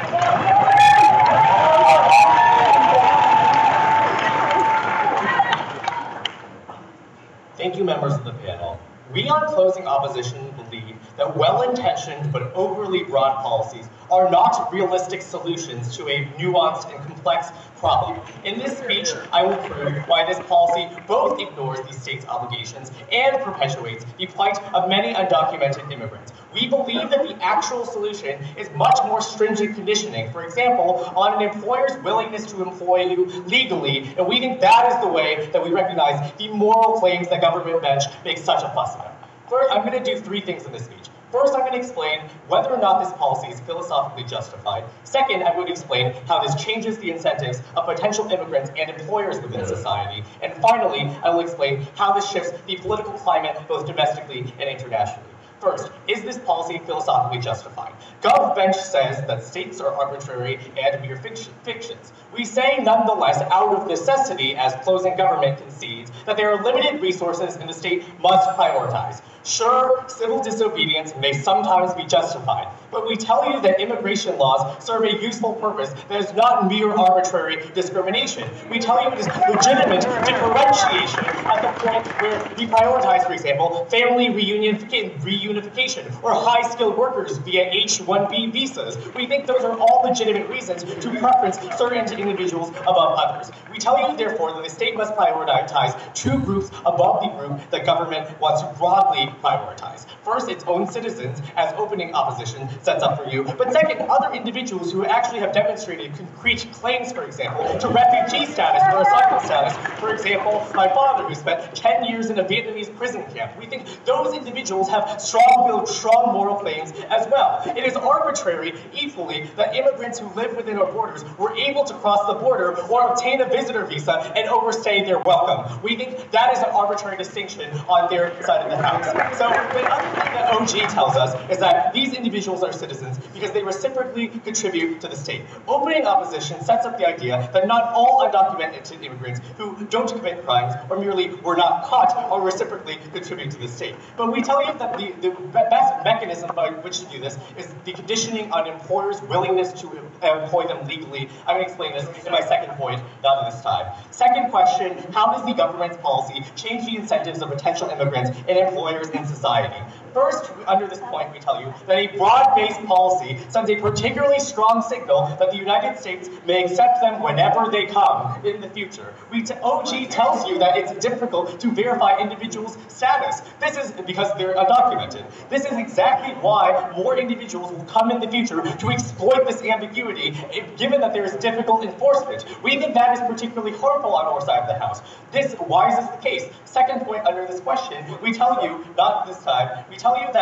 Thank you, members of the panel. We on Closing Opposition believe that well-intentioned but overly broad policies are not realistic solutions to a nuanced and complex problem. In this speech, I will prove why this policy both ignores the state's obligations and perpetuates the plight of many undocumented immigrants. We believe that the actual solution is much more stringent conditioning, for example, on an employer's willingness to employ you legally, and we think that is the way that we recognize the moral claims that government bench makes such a fuss about. First, I'm going to do three things in this speech. First, I'm going to explain whether or not this policy is philosophically justified. Second, I'm going to explain how this changes the incentives of potential immigrants and employers within society. And finally, I will explain how this shifts the political climate both domestically and internationally. First, is this policy philosophically justified? GovBench says that states are arbitrary and mere fiction, fictions. We say nonetheless, out of necessity, as Closing Government concedes, that there are limited resources and the state must prioritize. Sure, civil disobedience may sometimes be justified, but we tell you that immigration laws serve a useful purpose that is not mere arbitrary discrimination. We tell you it is legitimate differentiation at the point where we prioritize, for example, family reunification, reunification or high-skilled workers via H one B visas. We think those are all legitimate reasons to preference certain individuals above others. We tell you, therefore, that the state must prioritize two groups above the group that government wants to broadly prioritize. First, its own citizens, as Opening Opposition sets up for you, but second, other individuals who actually have demonstrated concrete claims, for example, to refugee status or asylum status. For example, my father, who spent ten years in a Vietnamese prison camp. We think those individuals have strong, strong moral claims as well. It is arbitrary, equally, that immigrants who live within our borders were able to cross the border or obtain a visitor visa and overstay their welcome. We think that is an arbitrary distinction on their side of the house. So the other thing that O G tells us is that these individuals are citizens because they reciprocally contribute to the state. Opening Opposition sets up the idea that not all undocumented immigrants who don't commit crimes or merely were not caught are reciprocally contributing to the state. But we tell you that the, the best mechanism by which to do this is the conditioning on employers' willingness to employ them legally. I'm going to explain this in my second point, not at this time. Second question, how does the government's policy change the incentives of potential immigrants and employers in society? First, under this point, we tell you that a broad-based policy sends a particularly strong signal that the United States may accept them whenever they come in the future. We t O G tells you that it's difficult to verify individuals' status. This is because they're undocumented. This is exactly why more individuals will come in the future to exploit this ambiguity, given that there is difficult enforcement. We think that is particularly harmful on our side of the house. This, why is this the case? Second point under this question, we tell you, not this time, we tell you that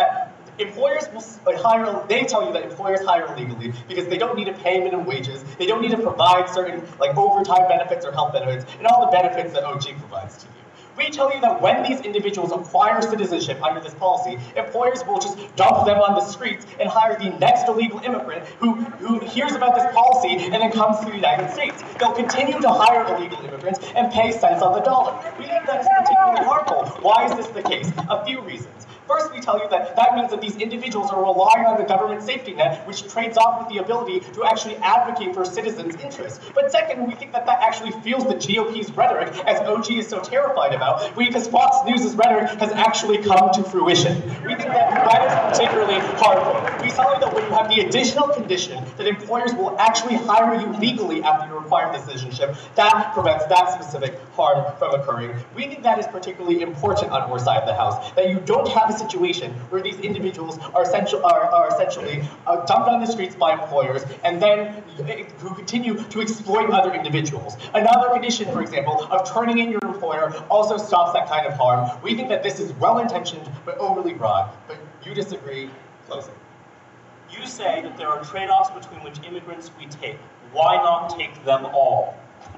Employers will hire, they tell you that employers hire illegally because they don't need to pay minimum wages, they don't need to provide certain like overtime benefits or health benefits, and all the benefits that O G provides to you. We tell you that when these individuals acquire citizenship under this policy, employers will just dump them on the streets and hire the next illegal immigrant who, who hears about this policy and then comes to the United States. They'll continue to hire illegal immigrants and pay cents on the dollar. We think that is particularly harmful. Why is this the case? A few reasons. First, we tell you that that means that these individuals are relying on the government safety net, which trades off with the ability to actually advocate for citizens' interests. But second, we think that that actually fuels the G O P's rhetoric, as O G is so terrified about, because Fox News' rhetoric has actually come to fruition. We think that that is particularly harmful. We tell you that when you have the additional condition that employers will actually hire you legally after you acquire citizenship, that prevents that specific harm from occurring. We think that is particularly important on our side of the house, that you don't have a situation where these individuals are, essential, are, are essentially uh, dumped on the streets by employers and then who continue to exploit other individuals. Another condition, for example, of turning in your employer also stops that kind of harm. We think that this is well-intentioned but overly broad, but you disagree. Closing. You say that there are trade-offs between which immigrants we take. Why not take them all?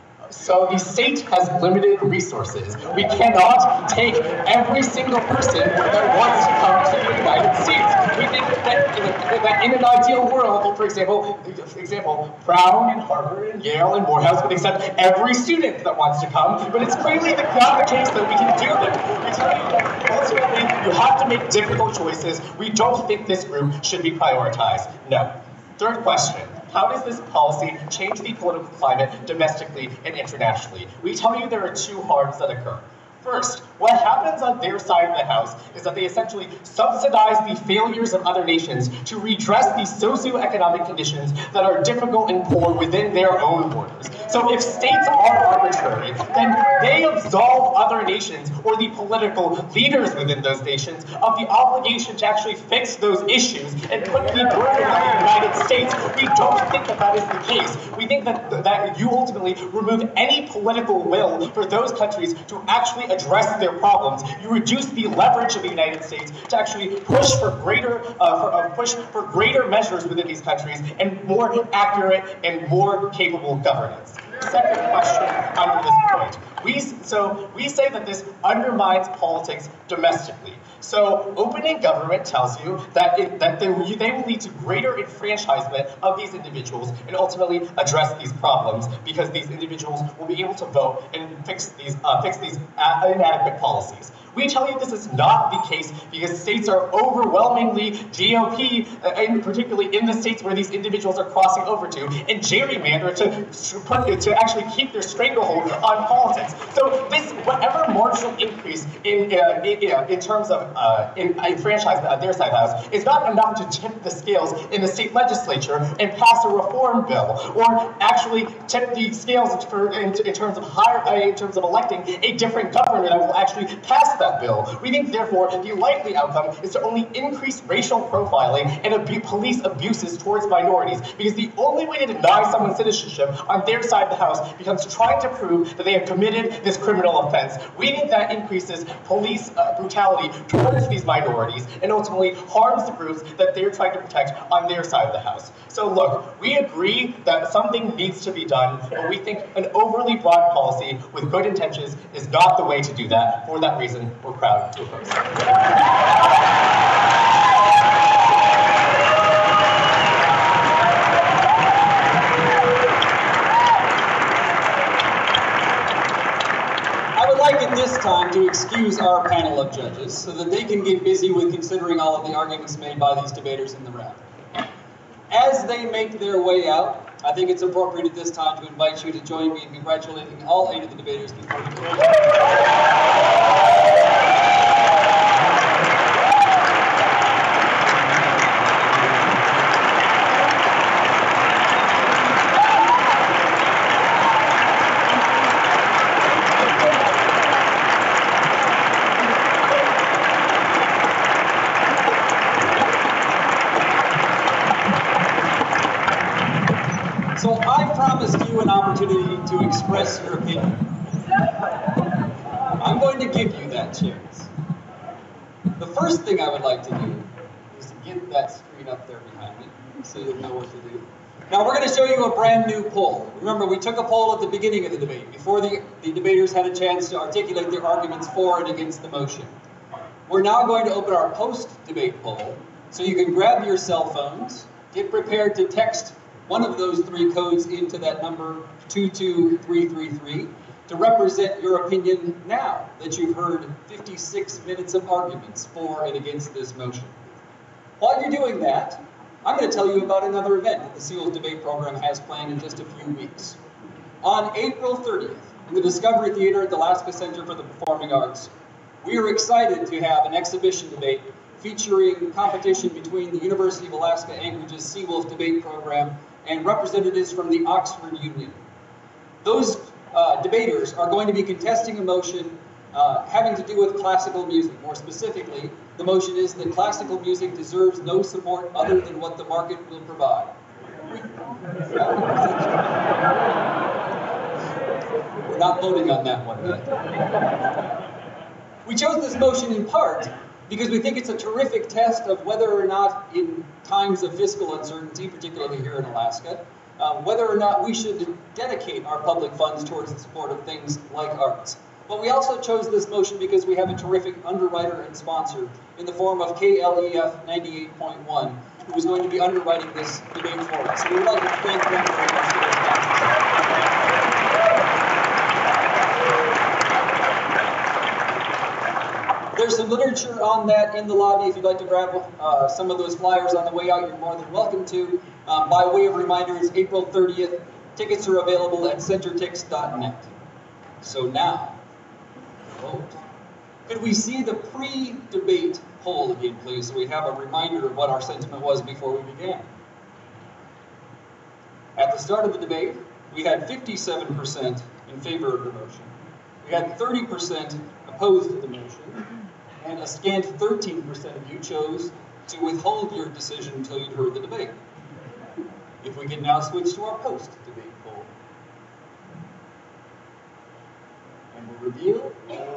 So the state has limited resources. We cannot take every single person that wants to come to the United States. We think that, that in an ideal world, for example, for example, Brown and Harvard and Yale and Morehouse would accept every student that wants to come, but it's clearly not the case that we can do that. We tell you that ultimately you have to make difficult choices. We don't think this group should be prioritized. No. Third question. How does this policy change the political climate domestically and internationally? We tell you there are two harms that occur. First, what happens on their side of the house is that they essentially subsidize the failures of other nations to redress the socioeconomic conditions that are difficult and poor within their own borders. So if states are arbitrary, then they absolve other nations or the political leaders within those nations of the obligation to actually fix those issues and put the burden on the United States. We don't think that that is the case. We think that, that you ultimately remove any political will for those countries to actually address their problems. You reduce the leverage of the United States to actually push for greater, uh, for, uh, push for greater measures within these countries and more accurate and more capable governance. Second question under this point. We, so we say that this undermines politics domestically. So opening government tells you that, it, that they, they will lead to greater enfranchisement of these individuals and ultimately address these problems because these individuals will be able to vote and fix these, uh, fix these inadequate policies. We tell you this is not the case because states are overwhelmingly G O P, uh, and particularly in the states where these individuals are crossing over to, and gerrymander to, to, put, to actually keep their stranglehold on politics. So this, whatever marginal increase in, uh, in, uh, in terms of uh, in, enfranchisement on their side of the house is not enough to tip the scales in the state legislature and pass a reform bill, or actually tip the scales for, in, in terms of higher, uh, in terms of electing a different governor that will actually pass that that bill. We think, therefore, the likely outcome is to only increase racial profiling and abu police abuses towards minorities, because the only way to deny someone citizenship on their side of the house becomes trying to prove that they have committed this criminal offense. We think that increases police uh, brutality towards these minorities and ultimately harms the groups that they're trying to protect on their side of the house. So look, we agree that something needs to be done, but we think an overly broad policy with good intentions is not the way to do that. For that reason, we're proud to oppose. I would like at this time to excuse our panel of judges so that they can get busy with considering all of the arguments made by these debaters in the round. As they make their way out, I think it's appropriate at this time to invite you to join me in congratulating all eight of the debaters before we close. So I promised you an opportunity to express your opinion. I'm going to give you that chance. The first thing I would like to do is that screen up there behind me so you'll know what to do. Now we're going to show you a brand new poll. Remember, we took a poll at the beginning of the debate, before the, the debaters had a chance to articulate their arguments for and against the motion. We're now going to open our post-debate poll, so you can grab your cell phones, get prepared to text one of those three codes into that number two two three three three to represent your opinion now that you've heard fifty-six minutes of arguments for and against this motion. While you're doing that, I'm going to tell you about another event that the SEALS debate program has planned in just a few weeks. On April thirtieth, in the Discovery Theater at the Alaska Center for the Performing Arts, we are excited to have an exhibition debate featuring competition between the University of Alaska Anchorage's Seawolf debate program and representatives from the Oxford Union. Those uh, debaters are going to be contesting a motion uh, having to do with classical music. More specifically, the motion is that classical music deserves no support other than what the market will provide. We're not voting on that one yet. We chose this motion in part because we think it's a terrific test of whether or not, in times of fiscal uncertainty, particularly here in Alaska, uh, whether or not we should dedicate our public funds towards the support of things like arts. But we also chose this motion because we have a terrific underwriter and sponsor in the form of K L E F ninety-eight point one, who is going to be underwriting this debate for us. So we would like to thank them very much for their sponsors. There's some literature on that in the lobby. If you'd like to grab uh, some of those flyers on the way out, you're more than welcome to. Um, by way of reminder, it's April thirtieth. Tickets are available at centertix dot net. So now, vote. Could we see the pre-debate poll again, please, so we have a reminder of what our sentiment was before we began? At the start of the debate, we had fifty-seven percent in favor of the motion. We had thirty percent opposed to the motion. And a scant thirteen percent of you chose to withhold your decision until you'd heard the debate. If we can now switch to our post-debate poll. And we'll reveal.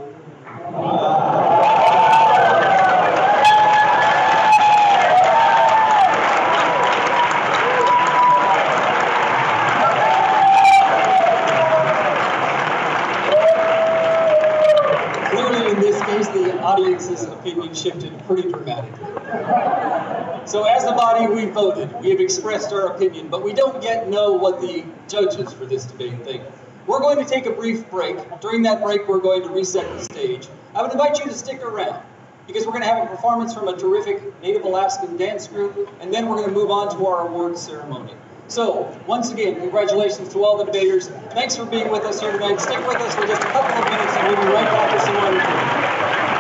The audience's opinion shifted pretty dramatically. So as a body, we voted. We have expressed our opinion, but we don't yet know what the judges for this debate think. We're going to take a brief break. During that break, we're going to reset the stage. I would invite you to stick around, because we're going to have a performance from a terrific Native Alaskan dance group, and then we're going to move on to our awards ceremony. So, once again, congratulations to all the debaters. Thanks for being with us here tonight. Stick with us for just a couple of minutes, and we'll be right back with some more.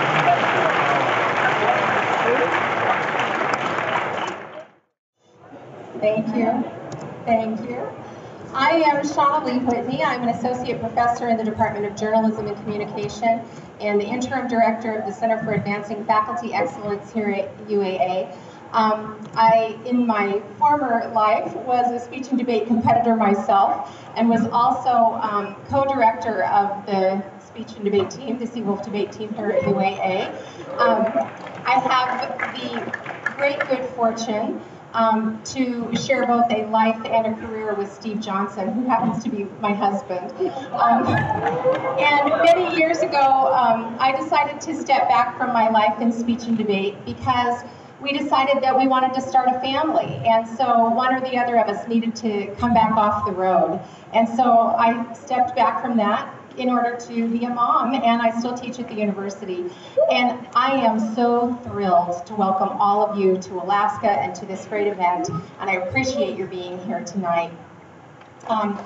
Thank you. Thank you. I am Shauna Lee Whitney. I'm an associate professor in the Department of Journalism and Communication and the interim director of the Center for Advancing Faculty Excellence here at U A A. Um, I, in my former life, was a speech and debate competitor myself and was also um, co-director of the speech and debate team, the Seawolf debate team here at U A A. Um, I have the great good fortune Um, to share both a life and a career with Steve Johnson, who happens to be my husband. Um, and many years ago, um, I decided to step back from my life in speech and debate because we decided that we wanted to start a family. And so one or the other of us needed to come back off the road. And so I stepped back from that in order to be a mom, and I still teach at the university. And I am so thrilled to welcome all of you to Alaska and to this great event, and I appreciate your being here tonight. Um,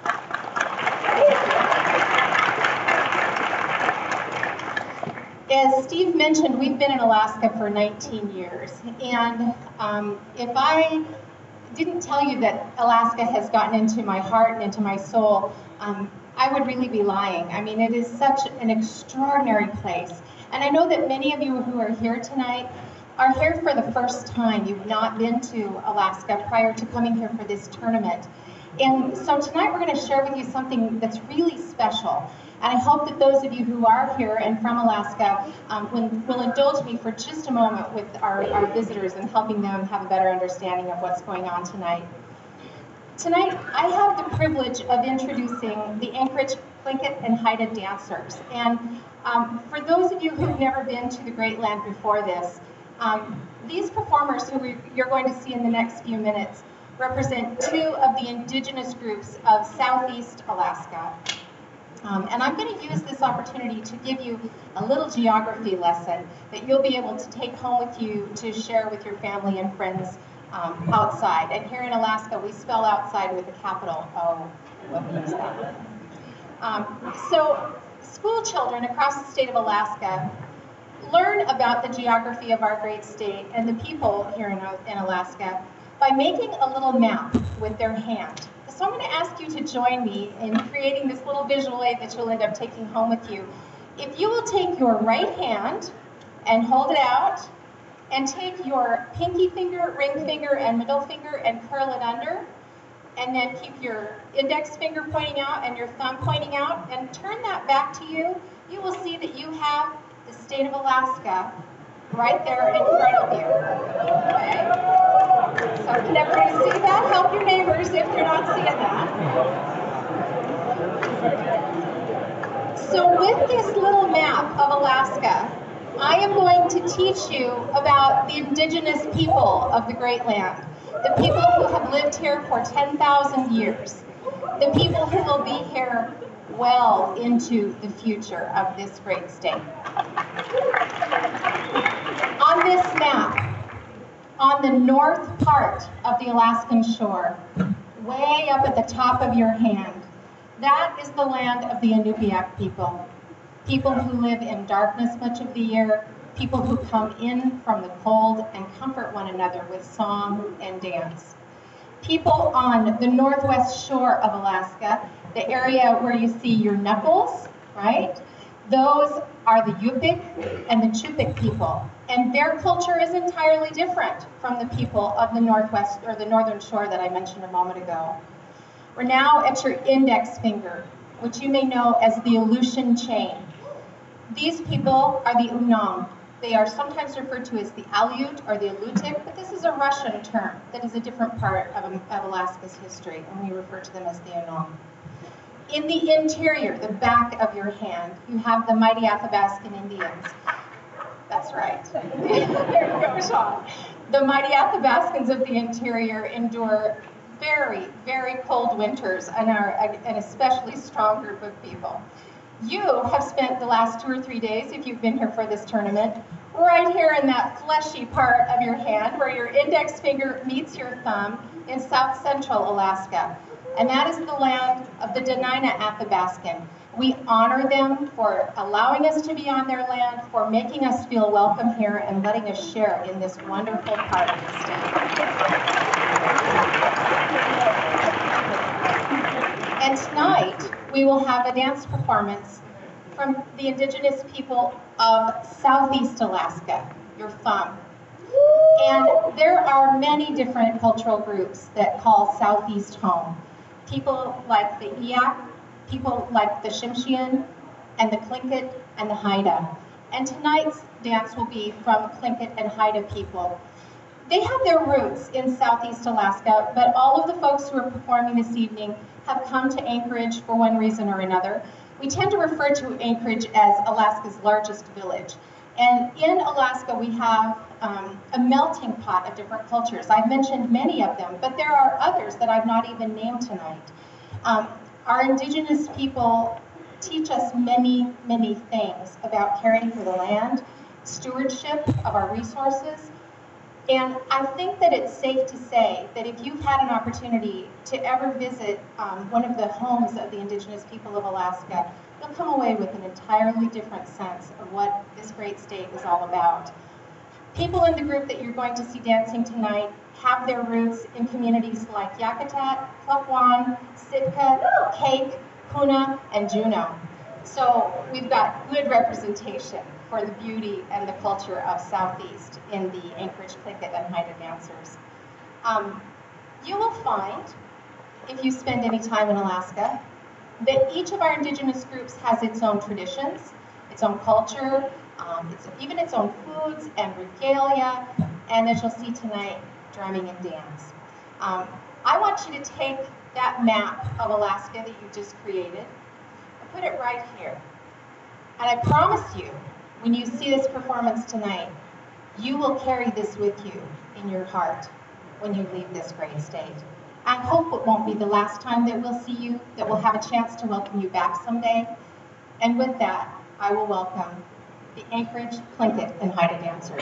as Steve mentioned, we've been in Alaska for nineteen years, and um, if I didn't tell you that Alaska has gotten into my heart and into my soul, um, I would really be lying. I mean, it is such an extraordinary place. And I know that many of you who are here tonight are here for the first time. You've not been to Alaska prior to coming here for this tournament. And so tonight we're going to share with you something that's really special. And I hope that those of you who are here and from Alaska um, will, will indulge me for just a moment with our, our visitors and helping them have a better understanding of what's going on tonight. Tonight, I have the privilege of introducing the Anchorage Tlingit and Haida dancers. And um, for those of you who've never been to the Great Land before this, um, these performers who we, you're going to see in the next few minutes represent two of the indigenous groups of Southeast Alaska. Um, and I'm going to use this opportunity to give you a little geography lesson that you'll be able to take home with you to share with your family and friends um, outside. And here in Alaska, we spell outside with a capital O. What means that? Um, so school children across the state of Alaska learn about the geography of our great state and the people here in, in Alaska by making a little map with their hand. So I'm going to ask you to join me in creating this little visual aid that you'll end up taking home with you. If you will take your right hand and hold it out, and take your pinky finger, ring finger, and middle finger and curl it under, and then keep your index finger pointing out and your thumb pointing out, and turn that back to you, you will see that you have the state of Alaska right there in front of you. Okay? So can everybody see that? Help your neighbors if you're not seeing that. So with this little map of Alaska, I am going to teach you about the indigenous people of the Great Land, the people who have lived here for ten thousand years, the people who will be here well into the future of this great state. On this map, on the north part of the Alaskan shore, way up at the top of your hand, that is the land of the Inupiaq people. People who live in darkness much of the year, people who come in from the cold and comfort one another with song and dance. People on the northwest shore of Alaska, the area where you see your knuckles, right? Those are the Yupik and the Chupik people. And their culture is entirely different from the people of the northwest or the northern shore that I mentioned a moment ago. We're now at your index finger, which you may know as the Aleutian chain. These people are the Unang. They are sometimes referred to as the Aleut or the Aleutic, but this is a Russian term that is a different part of, of Alaska's history, and we refer to them as the Unang. In the interior, the back of your hand, you have the mighty Athabascan Indians. That's right. There you go, Sean. The mighty Athabascans of the interior endure very, very cold winters and are an especially strong group of people. You have spent the last two or three days, if you've been here for this tournament, right here in that fleshy part of your hand where your index finger meets your thumb in south central Alaska. And that is the land of the Dena'ina Athabascan. We honor them for allowing us to be on their land, for making us feel welcome here and letting us share in this wonderful part of the state. And tonight, we will have a dance performance from the indigenous people of Southeast Alaska, your thumb. And there are many different cultural groups that call Southeast home. People like the Eyak, people like the Tsimshian, and the Tlingit, and the Haida. And tonight's dance will be from Tlingit and Haida people. They have their roots in Southeast Alaska, but all of the folks who are performing this evening have come to Anchorage for one reason or another. We tend to refer to Anchorage as Alaska's largest village. And in Alaska, we have um, a melting pot of different cultures. I've mentioned many of them, but there are others that I've not even named tonight. Um, our indigenous people teach us many, many things about caring for the land, stewardship of our resources. And I think that it's safe to say that if you've had an opportunity to ever visit um, one of the homes of the indigenous people of Alaska, you'll come away with an entirely different sense of what this great state is all about. People in the group that you're going to see dancing tonight have their roots in communities like Yakutat, Klukwan, Sitka, Cake, Puna, and Juneau. So we've got good representation for the beauty and the culture of Southeast in the Anchorage Tlingit and Haida dancers. Um, you will find, if you spend any time in Alaska, that each of our Indigenous groups has its own traditions, its own culture, um, it's, even its own foods and regalia, and as you'll see tonight, drumming and dance. Um, I want you to take that map of Alaska that you just created and put it right here. And I promise you, when you see this performance tonight, you will carry this with you in your heart when you leave this great state. I hope it won't be the last time that we'll see you, that we'll have a chance to welcome you back someday. And with that, I will welcome the Anchorage, Tlingit, and Haida dancers.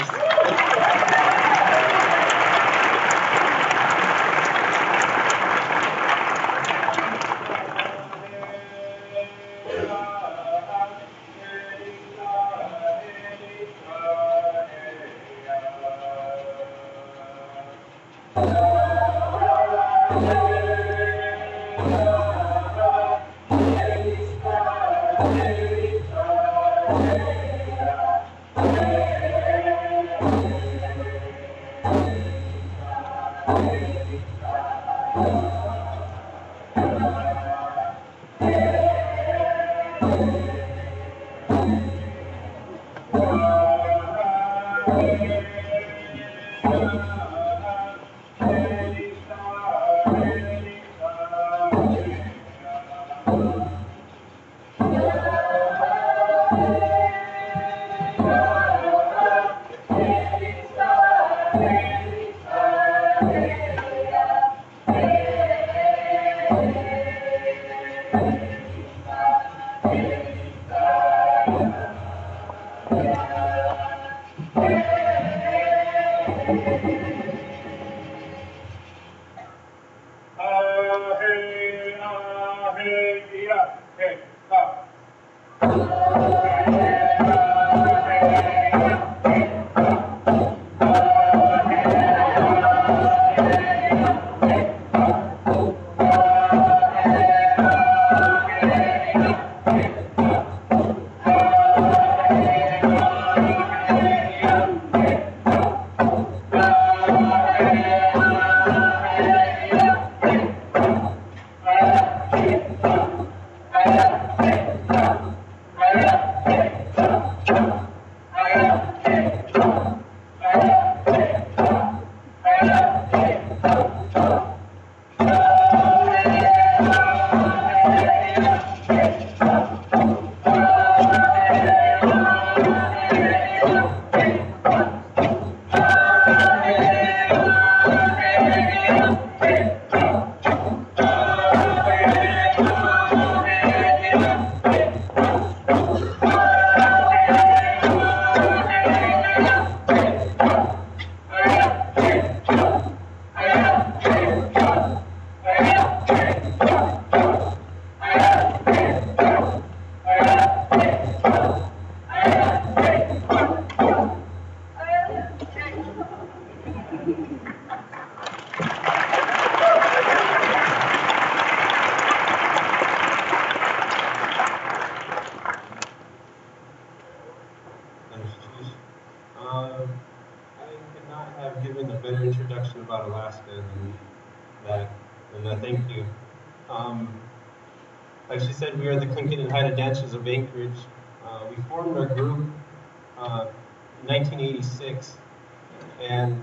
About Alaska and that, and I thank you. Um, like she said, we are the Tlingit and Haida Dancers of Anchorage. Uh, we formed our group uh, in nineteen eighty-six, and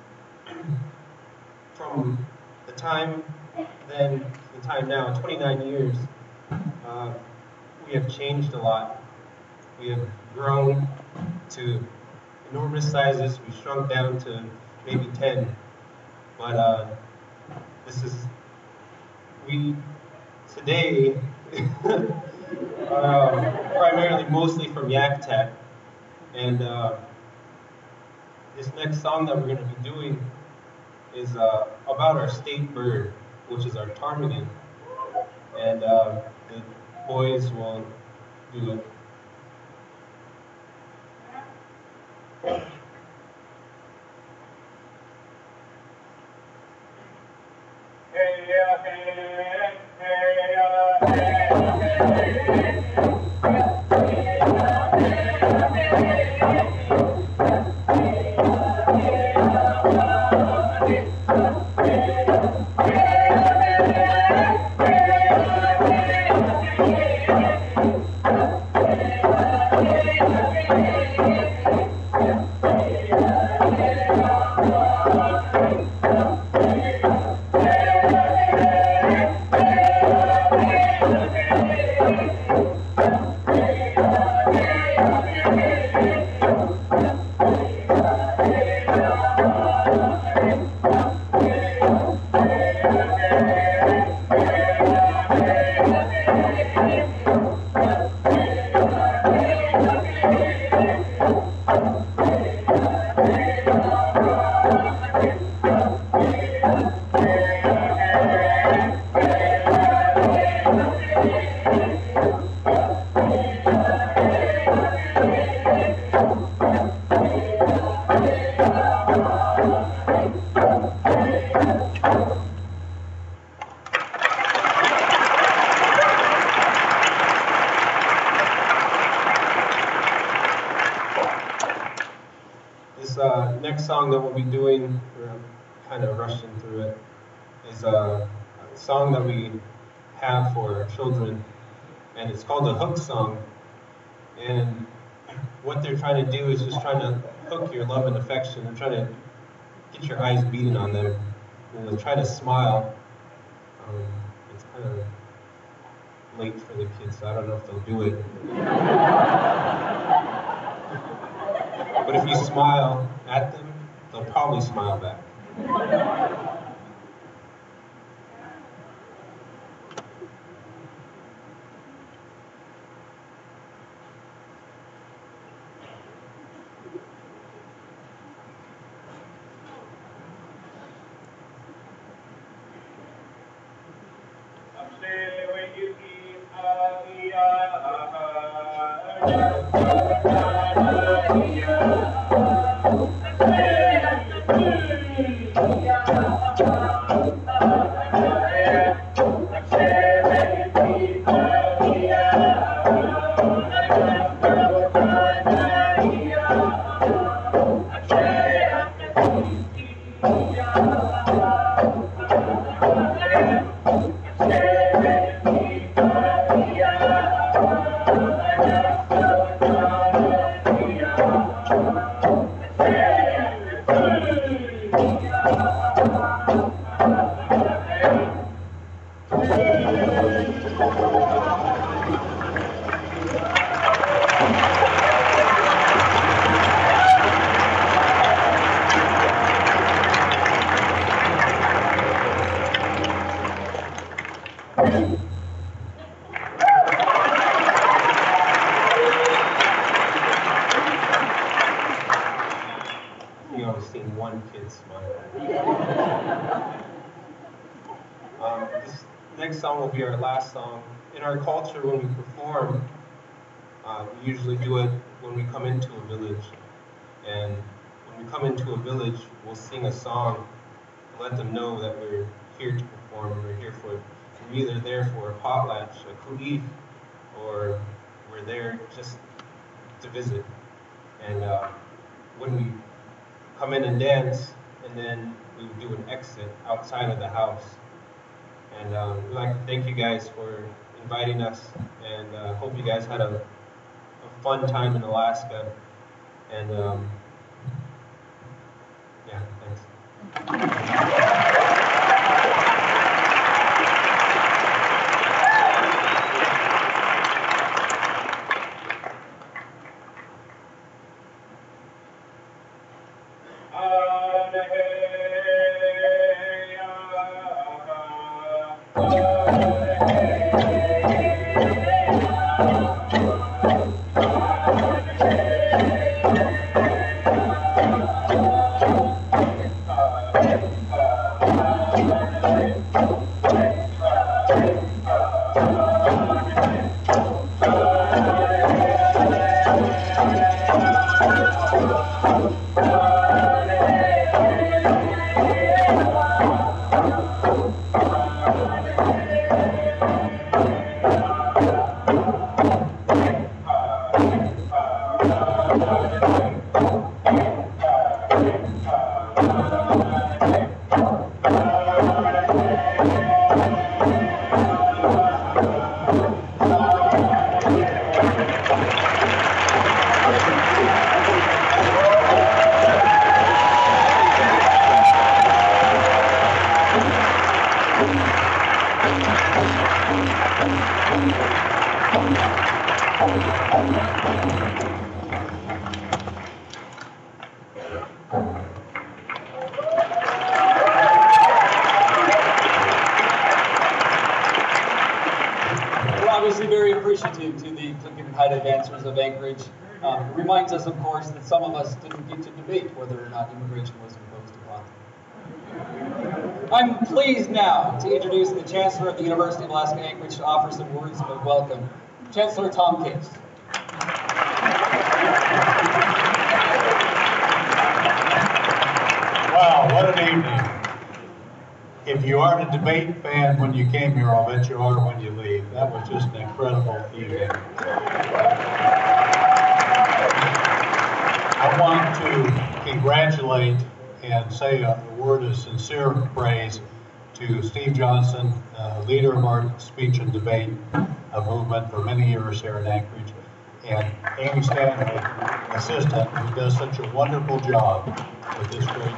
from the time then to the time now, twenty-nine years, uh, we have changed a lot. We have grown to enormous sizes. We've shrunk down to maybe ten. But uh, this is, we today are uh, primarily mostly from Yakutat. And uh, this next song that we're going to be doing is uh, about our state bird, which is our ptarmigan. And uh, the boys will do it. Yeah. This uh, next song that we'll be doing, I'm kind of rushing through it, is a, a song that we have for our children, and it's called the hook song. And what they're trying to do is just trying to hook your love and affection. They're trying to get your eyes beating on them, and they'll try to smile. Um, it's kind of late for the kids, so I don't know if they'll do it. But if you smile at them, they'll probably smile back. You always seen one kid smile. Um, this next song will be our last song. In our culture, when we perform, uh, we usually do it when we come into a village. And when we come into a village, we'll sing a song to let them know that we're here to perform. We're here for, we're either there for a potlatch, a ku'if, or we're there just to visit. And uh, when we come in and dance, and then we would do an exit outside of the house. And um, we'd like to thank you guys for inviting us, and uh, hope you guys had a, a fun time in Alaska. And um, yeah, thanks. obviously very appreciative to the Clinton High Advancers of Anchorage. Um, it reminds us, of course, that some of us didn't get to debate whether or not immigration was imposed upon them. I'm pleased now to introduce the Chancellor of the University of Alaska Anchorage to offer some words of welcome, Chancellor Tom Case. Wow, what an evening. If you aren't a debate fan when you came here, I'll bet you are when you leave. That was just an incredible evening. I want to congratulate and say a word of sincere praise to Steve Johnson, uh, leader of our speech and debate uh, movement for many years here in Anchorage, and Amy Stanley, assistant, who does such a wonderful job with this great.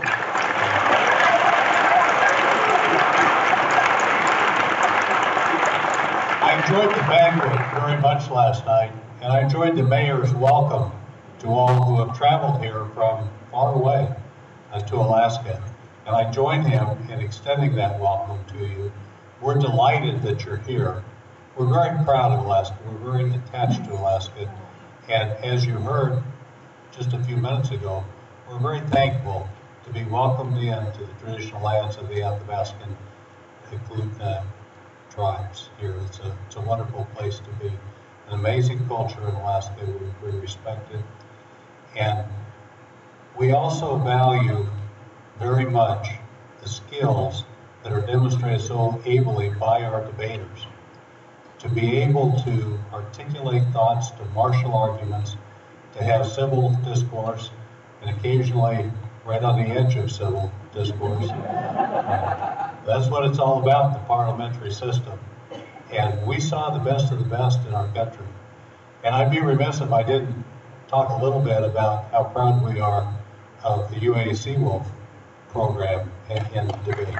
I enjoyed the banquet very much last night, and I enjoyed the mayor's welcome to all who have traveled here from far away uh, to Alaska. And I join him in extending that welcome to you. We're delighted that you're here. We're very proud of Alaska. We're very attached to Alaska. And as you heard just a few minutes ago, we're very thankful to be welcomed into the traditional lands of the Athabascan uh, tribes here. It's a, it's a wonderful place to be. An amazing culture in Alaska. We, we respect it. And we also value very much the skills that are demonstrated so ably by our debaters. To be able to articulate thoughts, to marshal arguments, to have civil discourse, and occasionally right on the edge of civil discourse. Uh, that's what it's all about, the parliamentary system. And we saw the best of the best in our country. And I'd be remiss if I didn't talk a little bit about how proud we are of the U A C Wolf program in, in debate.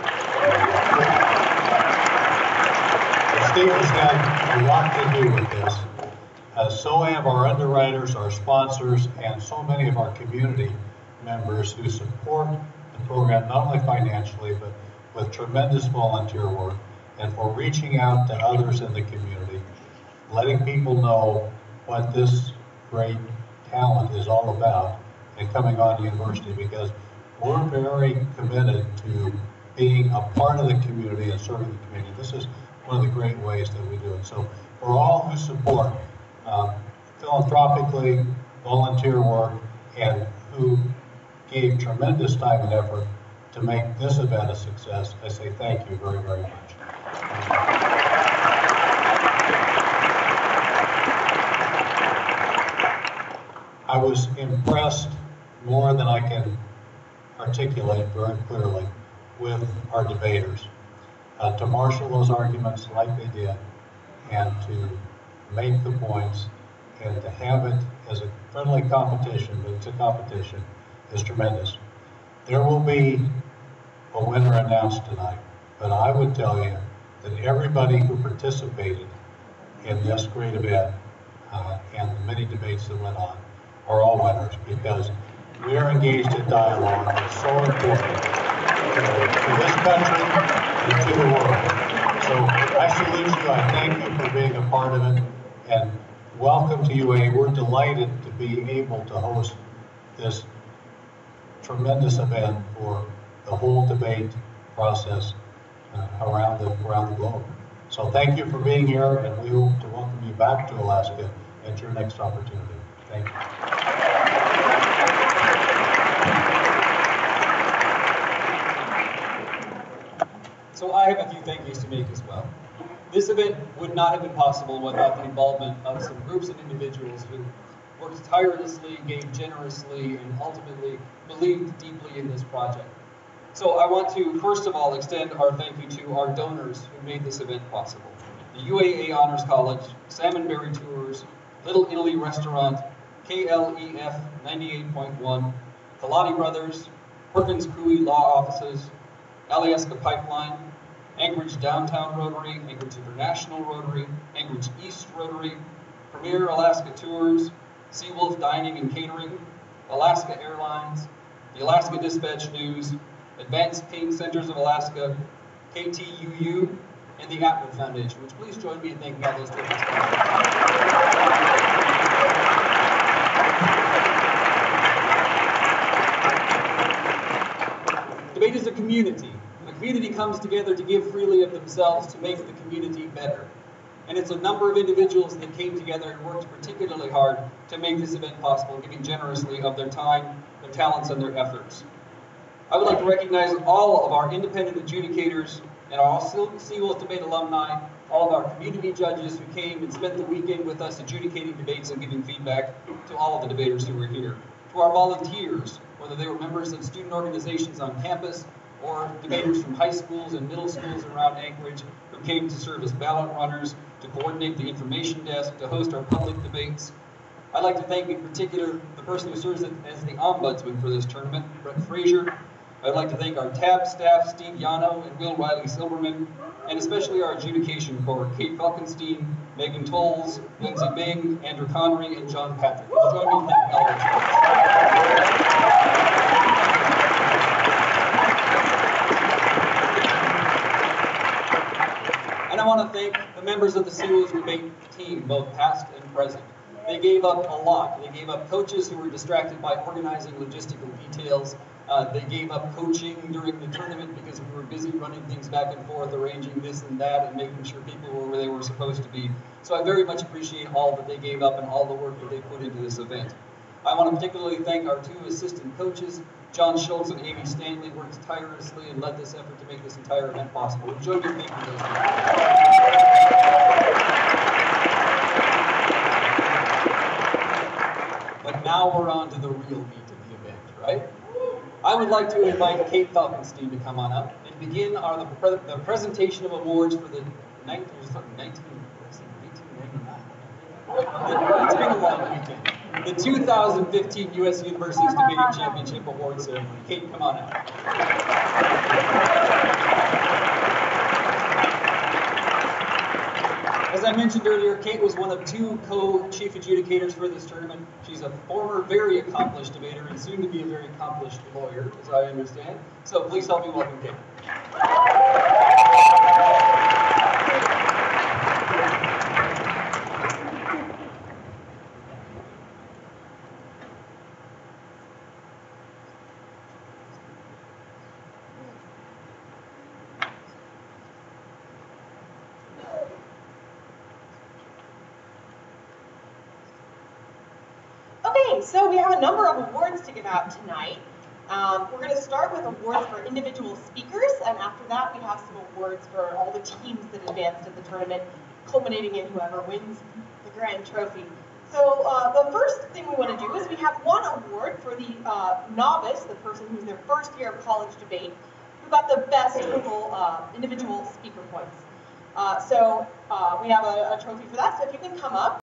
Steve has had a lot to do with this. Uh, so have our underwriters, our sponsors, and so many of our community members who support the program, not only financially, but with tremendous volunteer work, and for reaching out to others in the community, letting people know what this great talent is all about, and coming on to university, because we're very committed to being a part of the community and serving the community. This is one of the great ways that we do it. So for all who support um, philanthropically, volunteer work, and who gave tremendous time and effort to make this event a success, I say thank you very, very much. I was impressed more than I can articulate very clearly with our debaters. Uh, to marshal those arguments like they did, and to make the points, and to have it as a friendly competition, but it's a competition, is tremendous. There will be a winner announced tonight, but I would tell you that everybody who participated in this great event uh, and the many debates that went on are all winners, because we are engaged in dialogue that's so important to, to this country and to the world. So I salute you, I thank you for being a part of it, and welcome to U A. We're delighted to be able to host this tremendous event for the whole debate process uh, around the around the globe. So thank you for being here, and we hope to welcome you back to Alaska at your next opportunity. Thank you. So I have a few thank yous to make as well. This event would not have been possible without the involvement of some groups and individuals who worked tirelessly, gave generously, and ultimately believed deeply in this project. So I want to, first of all, extend our thank you to our donors who made this event possible. The U A A Honors College, Salmonberry Tours, Little Italy Restaurant, K L E F ninety-eight point one, Kalani Brothers, Perkins Coie Law Offices, Alyeska Pipeline, Anchorage Downtown Rotary, Anchorage International Rotary, Anchorage East Rotary, Premier Alaska Tours, Seawolf Dining and Catering, Alaska Airlines, the Alaska Dispatch News, Advanced Pain Centers of Alaska, K T U U, and the Atwood Foundation, which please join me in thanking all those different sponsors. Debate is a community. The community comes together to give freely of themselves to make the community better. And it's a number of individuals that came together and worked particularly hard to make this event possible, giving generously of their time, their talents, and their efforts. I would like to recognize all of our independent adjudicators and our Seawolf Debate alumni, all of our community judges who came and spent the weekend with us adjudicating debates and giving feedback, to all of the debaters who were here. To our volunteers, whether they were members of student organizations on campus or debaters from high schools and middle schools around Anchorage who came to serve as ballot runners, to coordinate the information desk, to host our public debates. I'd like to thank in particular the person who serves as the ombudsman for this tournament, Brett Frazier. I'd like to thank our tab staff, Steve Yano and Will Riley Silberman, and especially our adjudication corps, Kate Falkenstein, Megan Tolles, Lindsay Bing, Andrew Connery, and John Patrick. Join me in thanking all of And I want to thank the members of the Seawolf Debate team, both past and present. They gave up a lot. They gave up coaches who were distracted by organizing logistical details. Uh, they gave up coaching during the tournament because we were busy running things back and forth, arranging this and that, and making sure people were where they were supposed to be. So I very much appreciate all that they gave up and all the work that they put into this event. I want to particularly thank our two assistant coaches. John Schultz and Amy Stanley worked tirelessly and led this effort to make this entire event possible. Join me in thanking those people. But now we're on to the real meat of the event, right? I would like to invite Kate Falkenstein to come on up and begin our, the, pre the presentation of awards for the nineteen ninety-nine. It's been a long weekend. The two thousand fifteen U S Universities Debating Championship Award Ceremony. Kate, come on out. As I mentioned earlier, Kate was one of two co-chief adjudicators for this tournament. She's a former, very accomplished debater and soon to be a very accomplished lawyer, as I understand. So please help me welcome Kate. Okay, so we have a number of awards to give out tonight. Um, we're going to start with awards for individual speakers, and after that we have some awards for all the teams that advanced at the tournament, culminating in whoever wins the grand trophy. So uh, the first thing we want to do is we have one award for the uh, novice, the person who's in their first year of college debate, who got the best total uh, individual speaker points. Uh, so uh, we have a, a trophy for that, so if you can come up.